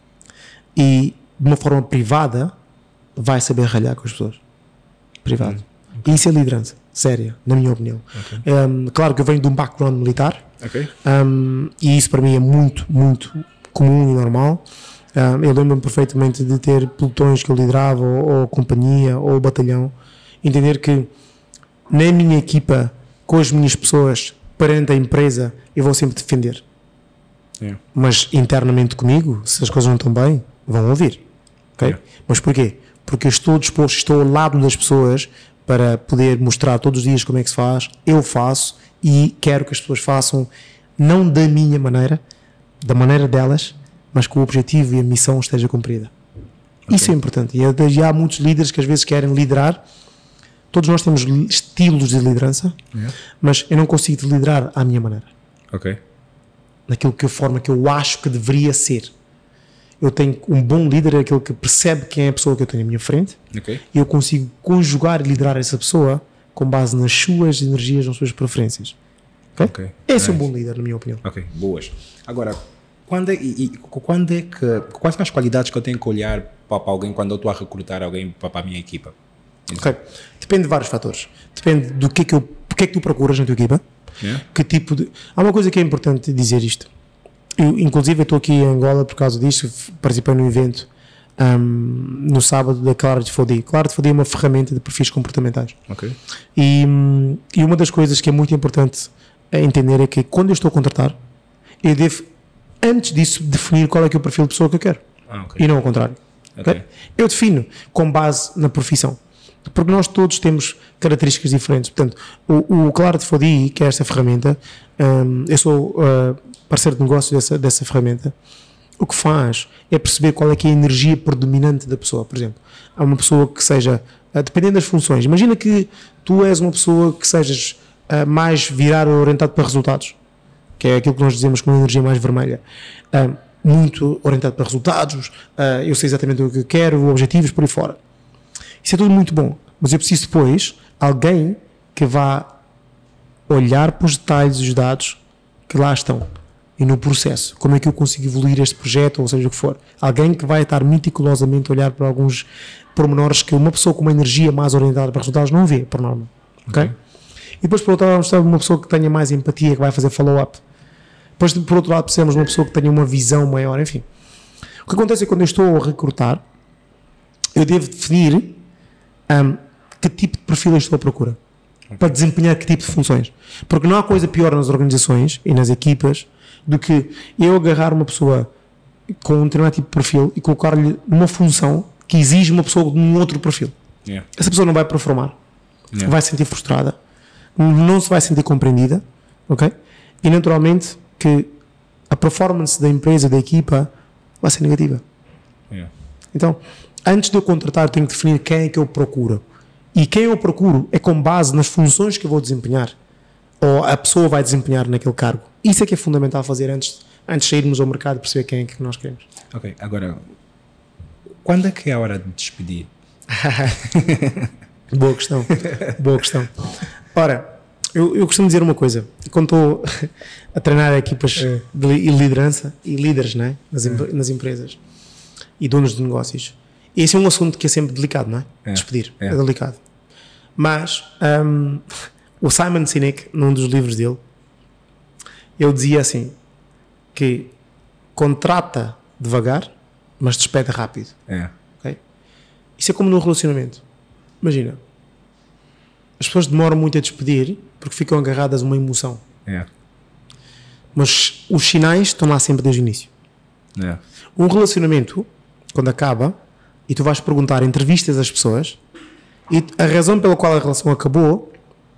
E de uma forma privada vai saber ralhar com as pessoas. Privado. E isso é liderança. Séria, na minha opinião. Ok. Um, claro que eu venho de um background militar. Ok. Um, e isso para mim é muito, muito comum e normal. Um, eu lembro-me perfeitamente de ter pelotões que eu liderava, ou, ou companhia, ou batalhão. Entender que na minha equipa, com as minhas pessoas, perante a empresa, eu vou sempre defender. Yeah. Mas internamente comigo, se as coisas não estão bem, vão ouvir. Okay? Yeah. Mas porquê? Porque eu estou disposto, estou ao lado das pessoas para poder mostrar todos os dias como é que se faz, eu faço e quero que as pessoas façam, não da minha maneira, da maneira delas, mas que o objetivo e a missão esteja cumprida. Okay. Isso é importante. E já há muitos líderes que às vezes querem liderar. Todos nós temos estilos de liderança, Yeah. mas eu não consigo te liderar à minha maneira. Ok. Naquilo que a forma que eu acho que deveria ser. Eu tenho um bom líder, é aquele que percebe quem é a pessoa que eu tenho à minha frente, Ok. e eu consigo conjugar e liderar essa pessoa com base nas suas energias, nas suas preferências. Ok? Ok. Esse é um Nice. bom líder, na minha opinião. Ok, boas. Agora, quando é, e, e quando é que, quais são as qualidades que eu tenho que olhar para, para alguém quando eu estou a recrutar alguém para, para a minha equipa? Ok. Depende de vários fatores. Depende do que é que, eu, que é que tu procuras na tua equipa. Yeah. Que tipo de... Há uma coisa que é importante dizer isto. Eu, inclusive, eu estou aqui em Angola por causa disto. Participei num evento um, no sábado da Clarity four D. Clarity four D é uma ferramenta de perfis comportamentais. Ok. E, hum, e uma das coisas que é muito importante a entender é que quando eu estou a contratar, eu devo, antes disso, definir qual é que é o perfil de pessoa que eu quero. Ah, ok. E não ao contrário. Ok. Ok? Eu defino com base na profissão. Porque nós todos temos características diferentes. Portanto, o, o Clarity four D, que é esta ferramenta, um, eu sou uh, parceiro de negócio dessa, dessa ferramenta. O que faz é perceber qual é que é a energia predominante da pessoa. Por exemplo, há uma pessoa que seja, uh, dependendo das funções, imagina que tu és uma pessoa que sejas uh, mais virado, orientado para resultados, que é aquilo que nós dizemos com uma energia mais vermelha. Uh, muito orientado para resultados, uh, eu sei exatamente o que eu quero, objetivos, por aí fora. Isso é tudo muito bom, mas eu preciso depois alguém que vá olhar para os detalhes e os dados que lá estão e no processo, como é que eu consigo evoluir este projeto, ou seja o que for. Alguém que vai estar meticulosamente a olhar para alguns pormenores que uma pessoa com uma energia mais orientada para resultados não vê, por norma. Ok? Ok. E depois, por outro lado, precisamos de uma pessoa que tenha mais empatia, que vai fazer follow-up. Depois, por outro lado, precisamos de uma pessoa que tenha uma visão maior, enfim. O que acontece é que quando eu estou a recrutar, eu devo definir Um, que tipo de perfil eu estou à procura, okay, para desempenhar que tipo de funções, porque não há coisa pior nas organizações e nas equipas do que eu agarrar uma pessoa com um determinado tipo de perfil e colocar-lhe numa função que exige uma pessoa de um outro perfil. Yeah. Essa pessoa não vai performar, Yeah. vai se sentir frustrada, não se vai sentir compreendida, ok? E naturalmente que a performance da empresa, da equipa, vai ser negativa. Yeah. Então, antes de eu contratar, eu tenho que definir quem é que eu procuro. E quem eu procuro é com base nas funções que eu vou desempenhar. Ou a pessoa vai desempenhar naquele cargo. Isso é que é fundamental fazer antes, antes de sairmos ao mercado e perceber quem é que nós queremos. Ok, agora, quando é que é a hora de despedir? Boa questão. Boa questão. Ora, eu, eu costumo dizer uma coisa. Quando estou a treinar equipas é. de liderança e líderes, né, nas, é. nas empresas e donos de negócios, esse é um assunto que é sempre delicado, não é? é. Despedir, é, é delicado. Mas um, o Simon Sinek, num dos livros dele, ele dizia assim, que contrata devagar, mas despede rápido. É. Okay? Isso é como num relacionamento. Imagina, as pessoas demoram muito a despedir porque ficam agarradas a uma emoção. É. Mas os sinais estão lá sempre desde o início. É. Um relacionamento, quando acaba, e tu vais perguntar, entrevistas às pessoas, e a razão pela qual a relação acabou,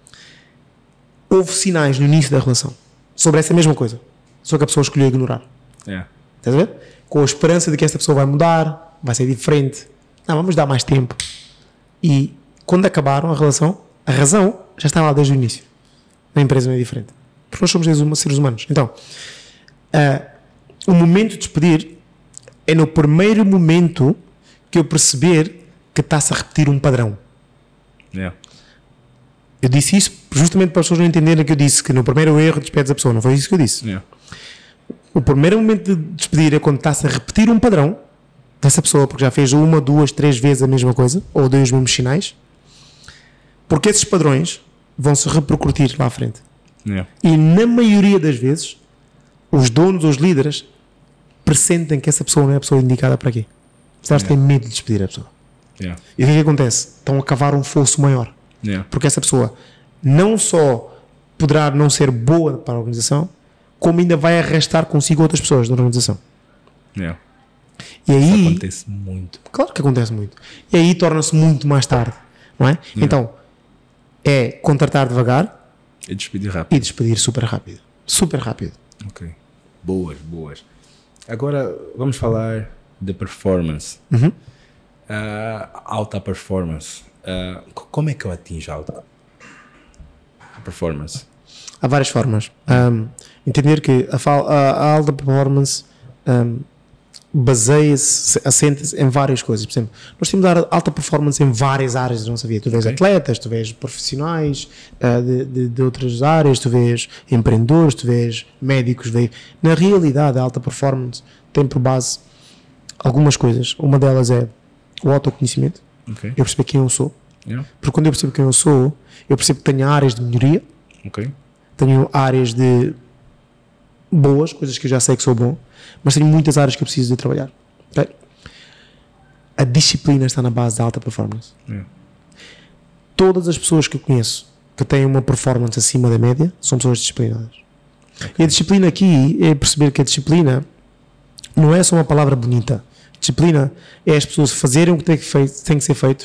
houve sinais no início da relação sobre essa mesma coisa, só que a pessoa escolheu ignorar. É. Estás a ver? Com a esperança de que esta pessoa vai mudar, vai ser diferente. Não, vamos dar mais tempo. E quando acabaram a relação, a razão já estava lá desde o início. Na empresa não é diferente. Porque nós somos seres humanos. Então, uh, o momento de despedir é no primeiro momento que eu perceber que está-se a repetir um padrão. Yeah. Eu disse isso justamente para as pessoas não entenderem que eu disse que no primeiro erro despedes a pessoa. Não foi isso que eu disse. Yeah. O primeiro momento de despedir é quando está-se a repetir um padrão dessa pessoa, porque já fez uma, duas, três vezes a mesma coisa, ou deu os mesmos sinais, porque esses padrões vão se repercutir lá à frente. Yeah. E na maioria das vezes, os donos, os líderes, pressentem que essa pessoa não é a pessoa indicada para quê. Estás yeah. têm medo de despedir a pessoa. Yeah. E o que é que acontece? Estão a cavar um fosso maior. Yeah. Porque essa pessoa não só poderá não ser boa para a organização, como ainda vai arrastar consigo outras pessoas da organização. Yeah. E aí, isso acontece muito. Claro que acontece muito. E aí torna-se muito mais tarde, não é? Yeah. Então, é contratar devagar e despedir rápido. E despedir super rápido. Super rápido. Ok. Boas, boas. Agora vamos falar de performance. Uhum. Uh, alta performance. Uh, como é que eu atinjo alta performance? Há várias formas. Um, entender que a, a, a alta performance um, baseia-se, assenta-se em várias coisas. Por exemplo, nós temos alta performance em várias áreas da nossa vida. Tu vês okay. atletas, tu vês profissionais uh, de, de, de outras áreas, tu vês empreendedores, tu vês médicos. Vês... Na realidade, a alta performance tem por base algumas coisas. Uma delas é o autoconhecimento. Okay. Eu percebo quem eu sou. Yeah. Porque quando eu percebo quem eu sou, eu percebo que tenho áreas de melhoria. Okay. Tenho áreas de boas, coisas que eu já sei que sou bom, mas tenho muitas áreas que eu preciso de trabalhar. Okay? A disciplina está na base da alta performance. Yeah. Todas as pessoas que eu conheço que têm uma performance acima da média são pessoas disciplinadas. Okay. E a disciplina aqui é perceber que a disciplina não é só uma palavra bonita. Disciplina é as pessoas fazerem o que tem que, feito, tem que ser feito,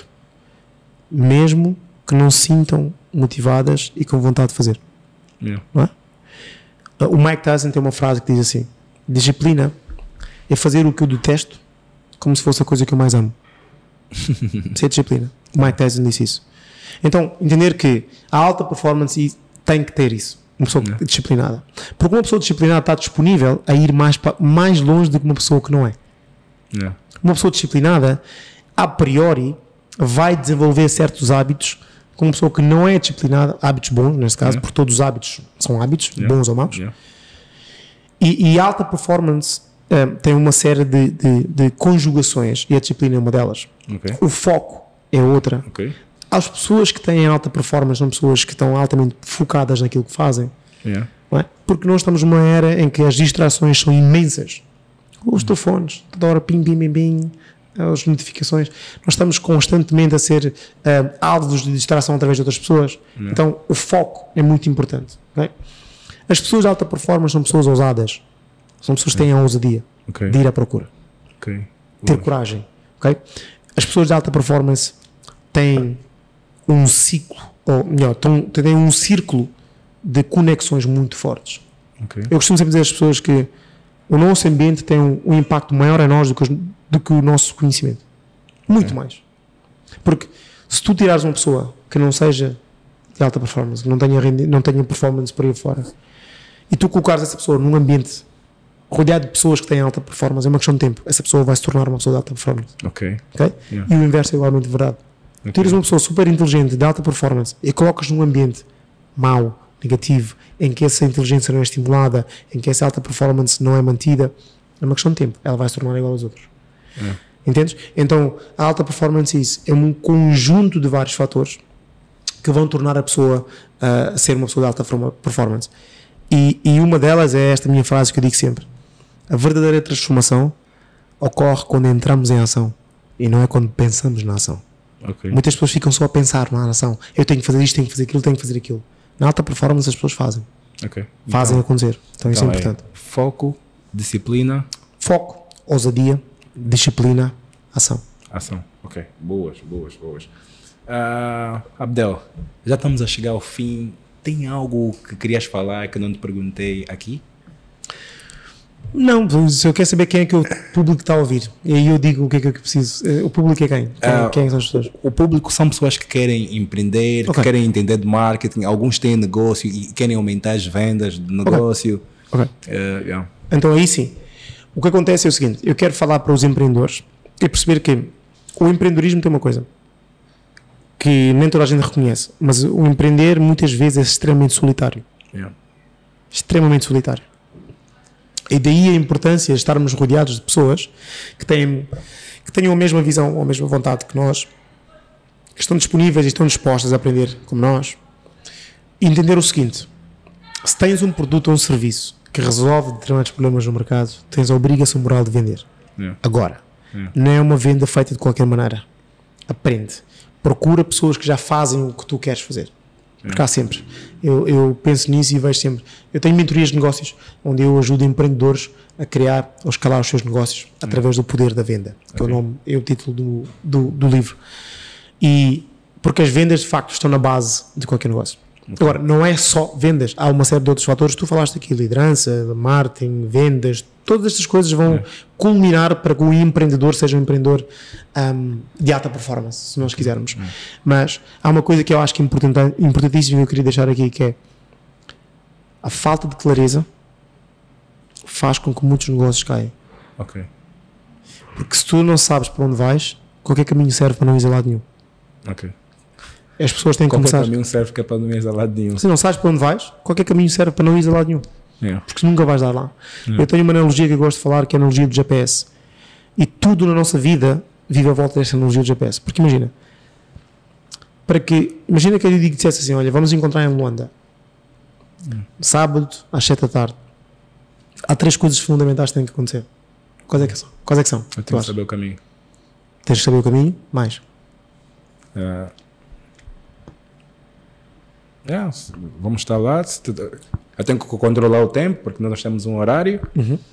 mesmo que não se sintam motivadas e com vontade de fazer. Yeah. Não é? O Mike Tyson tem uma frase que diz assim: disciplina é fazer o que eu detesto como se fosse a coisa que eu mais amo. Isso é disciplina. O Mike Tyson disse isso. Então, entender que a alta performance tem que ter isso. Uma pessoa yeah. disciplinada. Porque uma pessoa disciplinada está disponível a ir mais, mais longe do que uma pessoa que não é. Yeah. Uma pessoa disciplinada, a priori, vai desenvolver certos hábitos com uma pessoa que não é disciplinada, hábitos bons, neste caso, yeah. porque todos os hábitos são hábitos, yeah. bons ou maus. Yeah. E, e alta performance um, tem uma série de, de, de conjugações e a disciplina é uma delas. Okay. O foco é outra. Okay. As pessoas que têm alta performance são pessoas que estão altamente focadas naquilo que fazem. Yeah. Não é? Porque nós estamos numa era em que as distrações são imensas. Os uhum. telefones, toda hora pim, pim, pim, pim. As notificações, nós estamos constantemente a ser uh, alvos de distração através de outras pessoas. Não. Então o foco é muito importante. Okay? As pessoas de alta performance são pessoas ousadas, são pessoas que têm a ousadia okay. de ir à procura, okay. ter Ui. coragem. Okay? As pessoas de alta performance têm um ciclo, ou melhor, têm um círculo de conexões muito fortes. Okay. Eu costumo sempre dizer às pessoas que o nosso ambiente tem um, um impacto maior em nós do que, os, do que o nosso conhecimento. Muito é. mais. Porque se tu tirares uma pessoa que não seja de alta performance, que não tenha, rendi, não tenha performance por aí fora, e tu colocares essa pessoa num ambiente rodeado de pessoas que têm alta performance, é uma questão de tempo. Essa pessoa vai se tornar uma pessoa de alta performance. Ok. okay? Yeah. E o inverso é igualmente verdade. Okay. Tiras uma pessoa super inteligente, de alta performance, e colocas num ambiente mau, negativo, em que essa inteligência não é estimulada, em que essa alta performance não é mantida, é uma questão de tempo. Ela vai se tornar igual aos outros. É. Entendes? Então, a alta performance é isso. É um conjunto de vários fatores que vão tornar a pessoa uh, a ser uma pessoa de alta performance. E, e uma delas é esta minha frase que eu digo sempre. A verdadeira transformação ocorre quando entramos em ação e não é quando pensamos na ação. Okay. Muitas pessoas ficam só a pensar na ação. Eu tenho que fazer isto, tenho que fazer aquilo, tenho que fazer aquilo. Na alta performance as pessoas fazem. Okay. Fazem então, acontecer. Então, então isso é importante. É foco, disciplina. Foco, ousadia, disciplina, ação. Ação, ok. Boas, boas, boas. Uh, Abdel, já estamos a chegar ao fim. Tem algo que querias falar que não te perguntei aqui? Não, se eu quero saber quem é que o público está a ouvir. E aí eu digo o que é que eu preciso. O público é quem? Quem, uh, quem são as pessoas? O público são pessoas que querem empreender, okay. que querem entender de marketing. Alguns têm negócio e querem aumentar as vendas do negócio. Okay. Okay. Uh, yeah. Então aí sim. O que acontece é o seguinte. Eu quero falar para os empreendedores e perceber que o empreendedorismo tem uma coisa que nem toda a gente reconhece. Mas o empreender muitas vezes é extremamente solitário. Yeah. Extremamente solitário. E daí a importância de estarmos rodeados de pessoas que têm, que tenham a mesma visão ou a mesma vontade que nós, que estão disponíveis e estão dispostas a aprender como nós. E entender o seguinte: se tens um produto ou um serviço que resolve determinados problemas no mercado, tens a obrigação moral de vender. Yeah. Agora, yeah. não é uma venda feita de qualquer maneira. Aprende. Procura pessoas que já fazem o que tu queres fazer. Porque há sempre. Eu, eu penso nisso e vejo sempre. Eu tenho mentorias de negócios onde eu ajudo empreendedores a criar ou escalar os seus negócios através do poder da venda, que okay. é o nome, é o título do, do, do livro. E porque as vendas de facto estão na base de qualquer negócio. Okay. Agora, não é só vendas, há uma série de outros fatores. Tu falaste aqui, liderança, marketing, vendas, todas estas coisas vão é. culminar para que o empreendedor seja um empreendedor um, de alta performance, se nós quisermos. É. Mas há uma coisa que eu acho que é importante, importantíssima e eu queria deixar aqui, que é a falta de clareza faz com que muitos negócios caem. Ok. Porque se tu não sabes para onde vais, qualquer caminho serve para não ir a lado nenhum. Ok. As pessoas têm que Qualquer começar. caminho serve que é para não ir a lado nenhum. Se não sabes para onde vais, qualquer caminho serve para não ir a lado nenhum. Yeah. Porque nunca vais dar lá. Yeah. Eu tenho uma analogia que eu gosto de falar, que é a analogia do G P S. E tudo na nossa vida vive à volta desta analogia do G P S. Porque imagina, para que, imagina que eu digo, dissesse assim, olha, vamos encontrar em Luanda, Hum. sábado, às sete da tarde. Há três coisas fundamentais que têm que acontecer. Quais é que são? Quais é que são? Eu tenho que saber o caminho. Tens que saber o caminho, mais. Uh, yeah, se- vamos estar lá. se tu- Eu tenho que controlar o tempo, porque nós temos um horário. Uhum. Uh,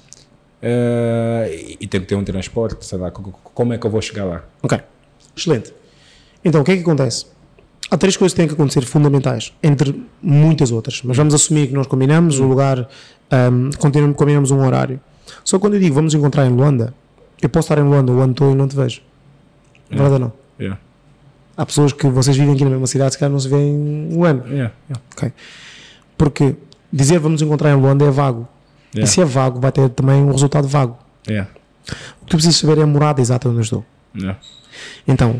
e, e tenho que ter um transporte, sei lá, co- co- como é que eu vou chegar lá? Ok, excelente. Então, o que é que acontece? Há três coisas que têm que acontecer fundamentais, entre muitas outras, mas vamos assumir que nós combinamos o lugar, um, continuamos, combinamos um horário. Só que quando eu digo vamos encontrar em Luanda, eu posso estar em Luanda o ano todo e não te vejo. Verdade ou não? Yeah. Há pessoas que vocês vivem aqui na mesma cidade, se calhar não se veem um ano. Yeah. Yeah. Ok. Porque dizer vamos encontrar em Luanda é vago. Yeah. E se é vago, vai ter também um resultado vago. Yeah. O que tu precisas saber é a morada exata onde eu estou. Yeah. Então,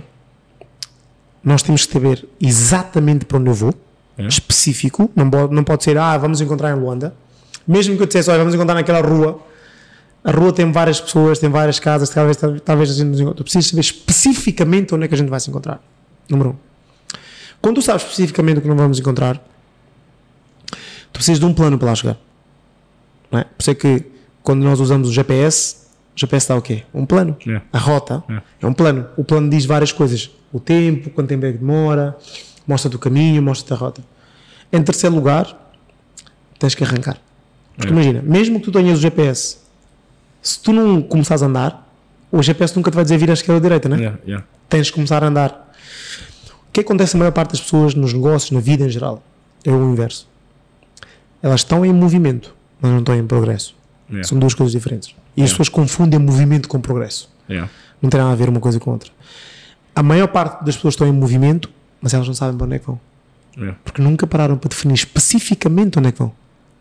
nós temos que saber exatamente para onde eu vou, Yeah. específico, não pode, não pode ser, ah, vamos encontrar em Luanda. Mesmo que eu dissesse, olha, vamos encontrar naquela rua, a rua tem várias pessoas, tem várias casas, talvez, talvez a gente nos encontre. Tu precisas saber especificamente onde é que a gente vai se encontrar. Número um. Quando tu sabes especificamente o que não vamos encontrar, tu precisas de um plano para lá chegar. Não é? Por isso é que quando nós usamos o G P S, o G P S dá o quê? Um plano. Yeah. A rota Yeah. é um plano. O plano diz várias coisas. O tempo, quanto tempo é que demora, mostra-te o caminho, mostra-te a rota. Em terceiro lugar, tens que arrancar. Porque Yeah. imagina, mesmo que tu tenhas o G P S, se tu não começares a andar, o G P S nunca te vai dizer vir à esquerda ou à direita, não é? Yeah. Yeah. Tens que começar a andar. O que acontece a maior parte das pessoas nos negócios, na vida em geral, é o inverso. Elas estão em movimento, mas não estão em progresso. Yeah. São duas coisas diferentes. E as Yeah. pessoas confundem movimento com progresso. Yeah. Não tem nada a ver uma coisa com a outra. A maior parte das pessoas estão em movimento, mas elas não sabem para onde é que vão. Yeah. Porque nunca pararam para definir especificamente onde é que vão.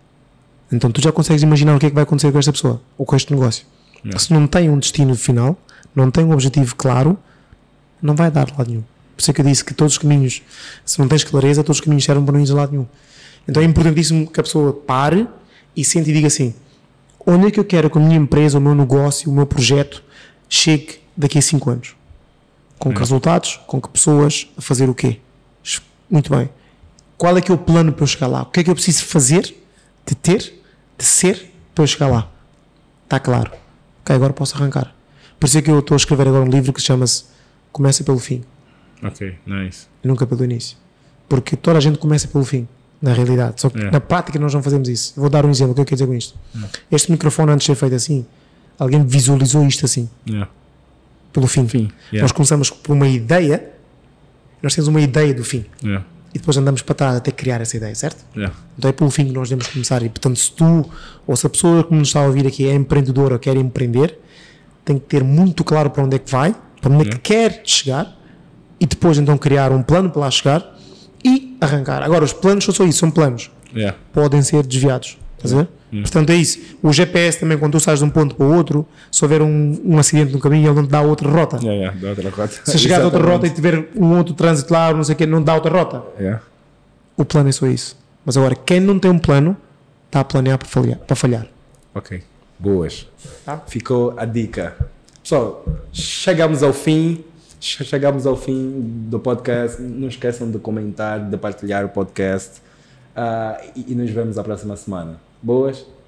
Então tu já consegues imaginar o que é que vai acontecer com esta pessoa ou com este negócio. Yeah. Se não tem um destino final, não tem um objetivo claro, não vai dar lado nenhum. Por isso é que eu disse que todos os caminhos, se não tens clareza, todos os caminhos servem para não ir a lado nenhum. Então é importantíssimo que a pessoa pare e sente e diga assim: onde é que eu quero que a minha empresa, o meu negócio, o meu projeto chegue daqui a cinco anos? Com que É. resultados? Com que pessoas? A fazer o quê? Muito bem. Qual é que é o plano para eu chegar lá? O que é que eu preciso fazer, de ter, de ser, para eu chegar lá? Está claro. Ok, agora posso arrancar. Por isso é que eu estou a escrever agora um livro que se chama-se Começa pelo Fim, Ok, nice. e nunca pelo início. Porque toda a gente começa pelo fim, na realidade. Só que É. na prática nós não fazemos isso. Vou dar um exemplo. O que eu quero dizer com isto? É. Este microfone, antes de ser feito assim, alguém visualizou isto assim, Yeah. pelo fim. Fim. Yeah. Nós começamos por uma ideia, nós temos uma ideia do fim. Yeah. E depois andamos para trás até criar essa ideia, certo? Yeah. Então é pelo fim que nós devemos começar. E portanto, se tu ou se a pessoa que nos está a ouvir aqui é empreendedora ou quer empreender, tem que ter muito claro para onde é que vai, para onde é que quer chegar, e depois então criar um plano para lá chegar e arrancar. Agora, os planos são só isso, são planos. Yeah. Podem ser desviados. Estás a ver? Yeah. Portanto, é isso. O G P S também, quando tu sais de um ponto para o outro, se houver um, um acidente no caminho, ele não te dá outra rota. Yeah, yeah. Da outra rota. Se chegar a outra Exatamente. rota e tiver um outro trânsito lá, não sei o quê, não te dá outra rota. Yeah. O plano é só isso. Mas agora, quem não tem um plano, está a planear para falhar. Para falhar. Ok, boas. Tá? Ficou a dica. Pessoal, chegamos ao fim. che- Chegamos ao fim do podcast. Não esqueçam de comentar, de partilhar o podcast. Ah, e, e nos vemos a próxima semana. Boas?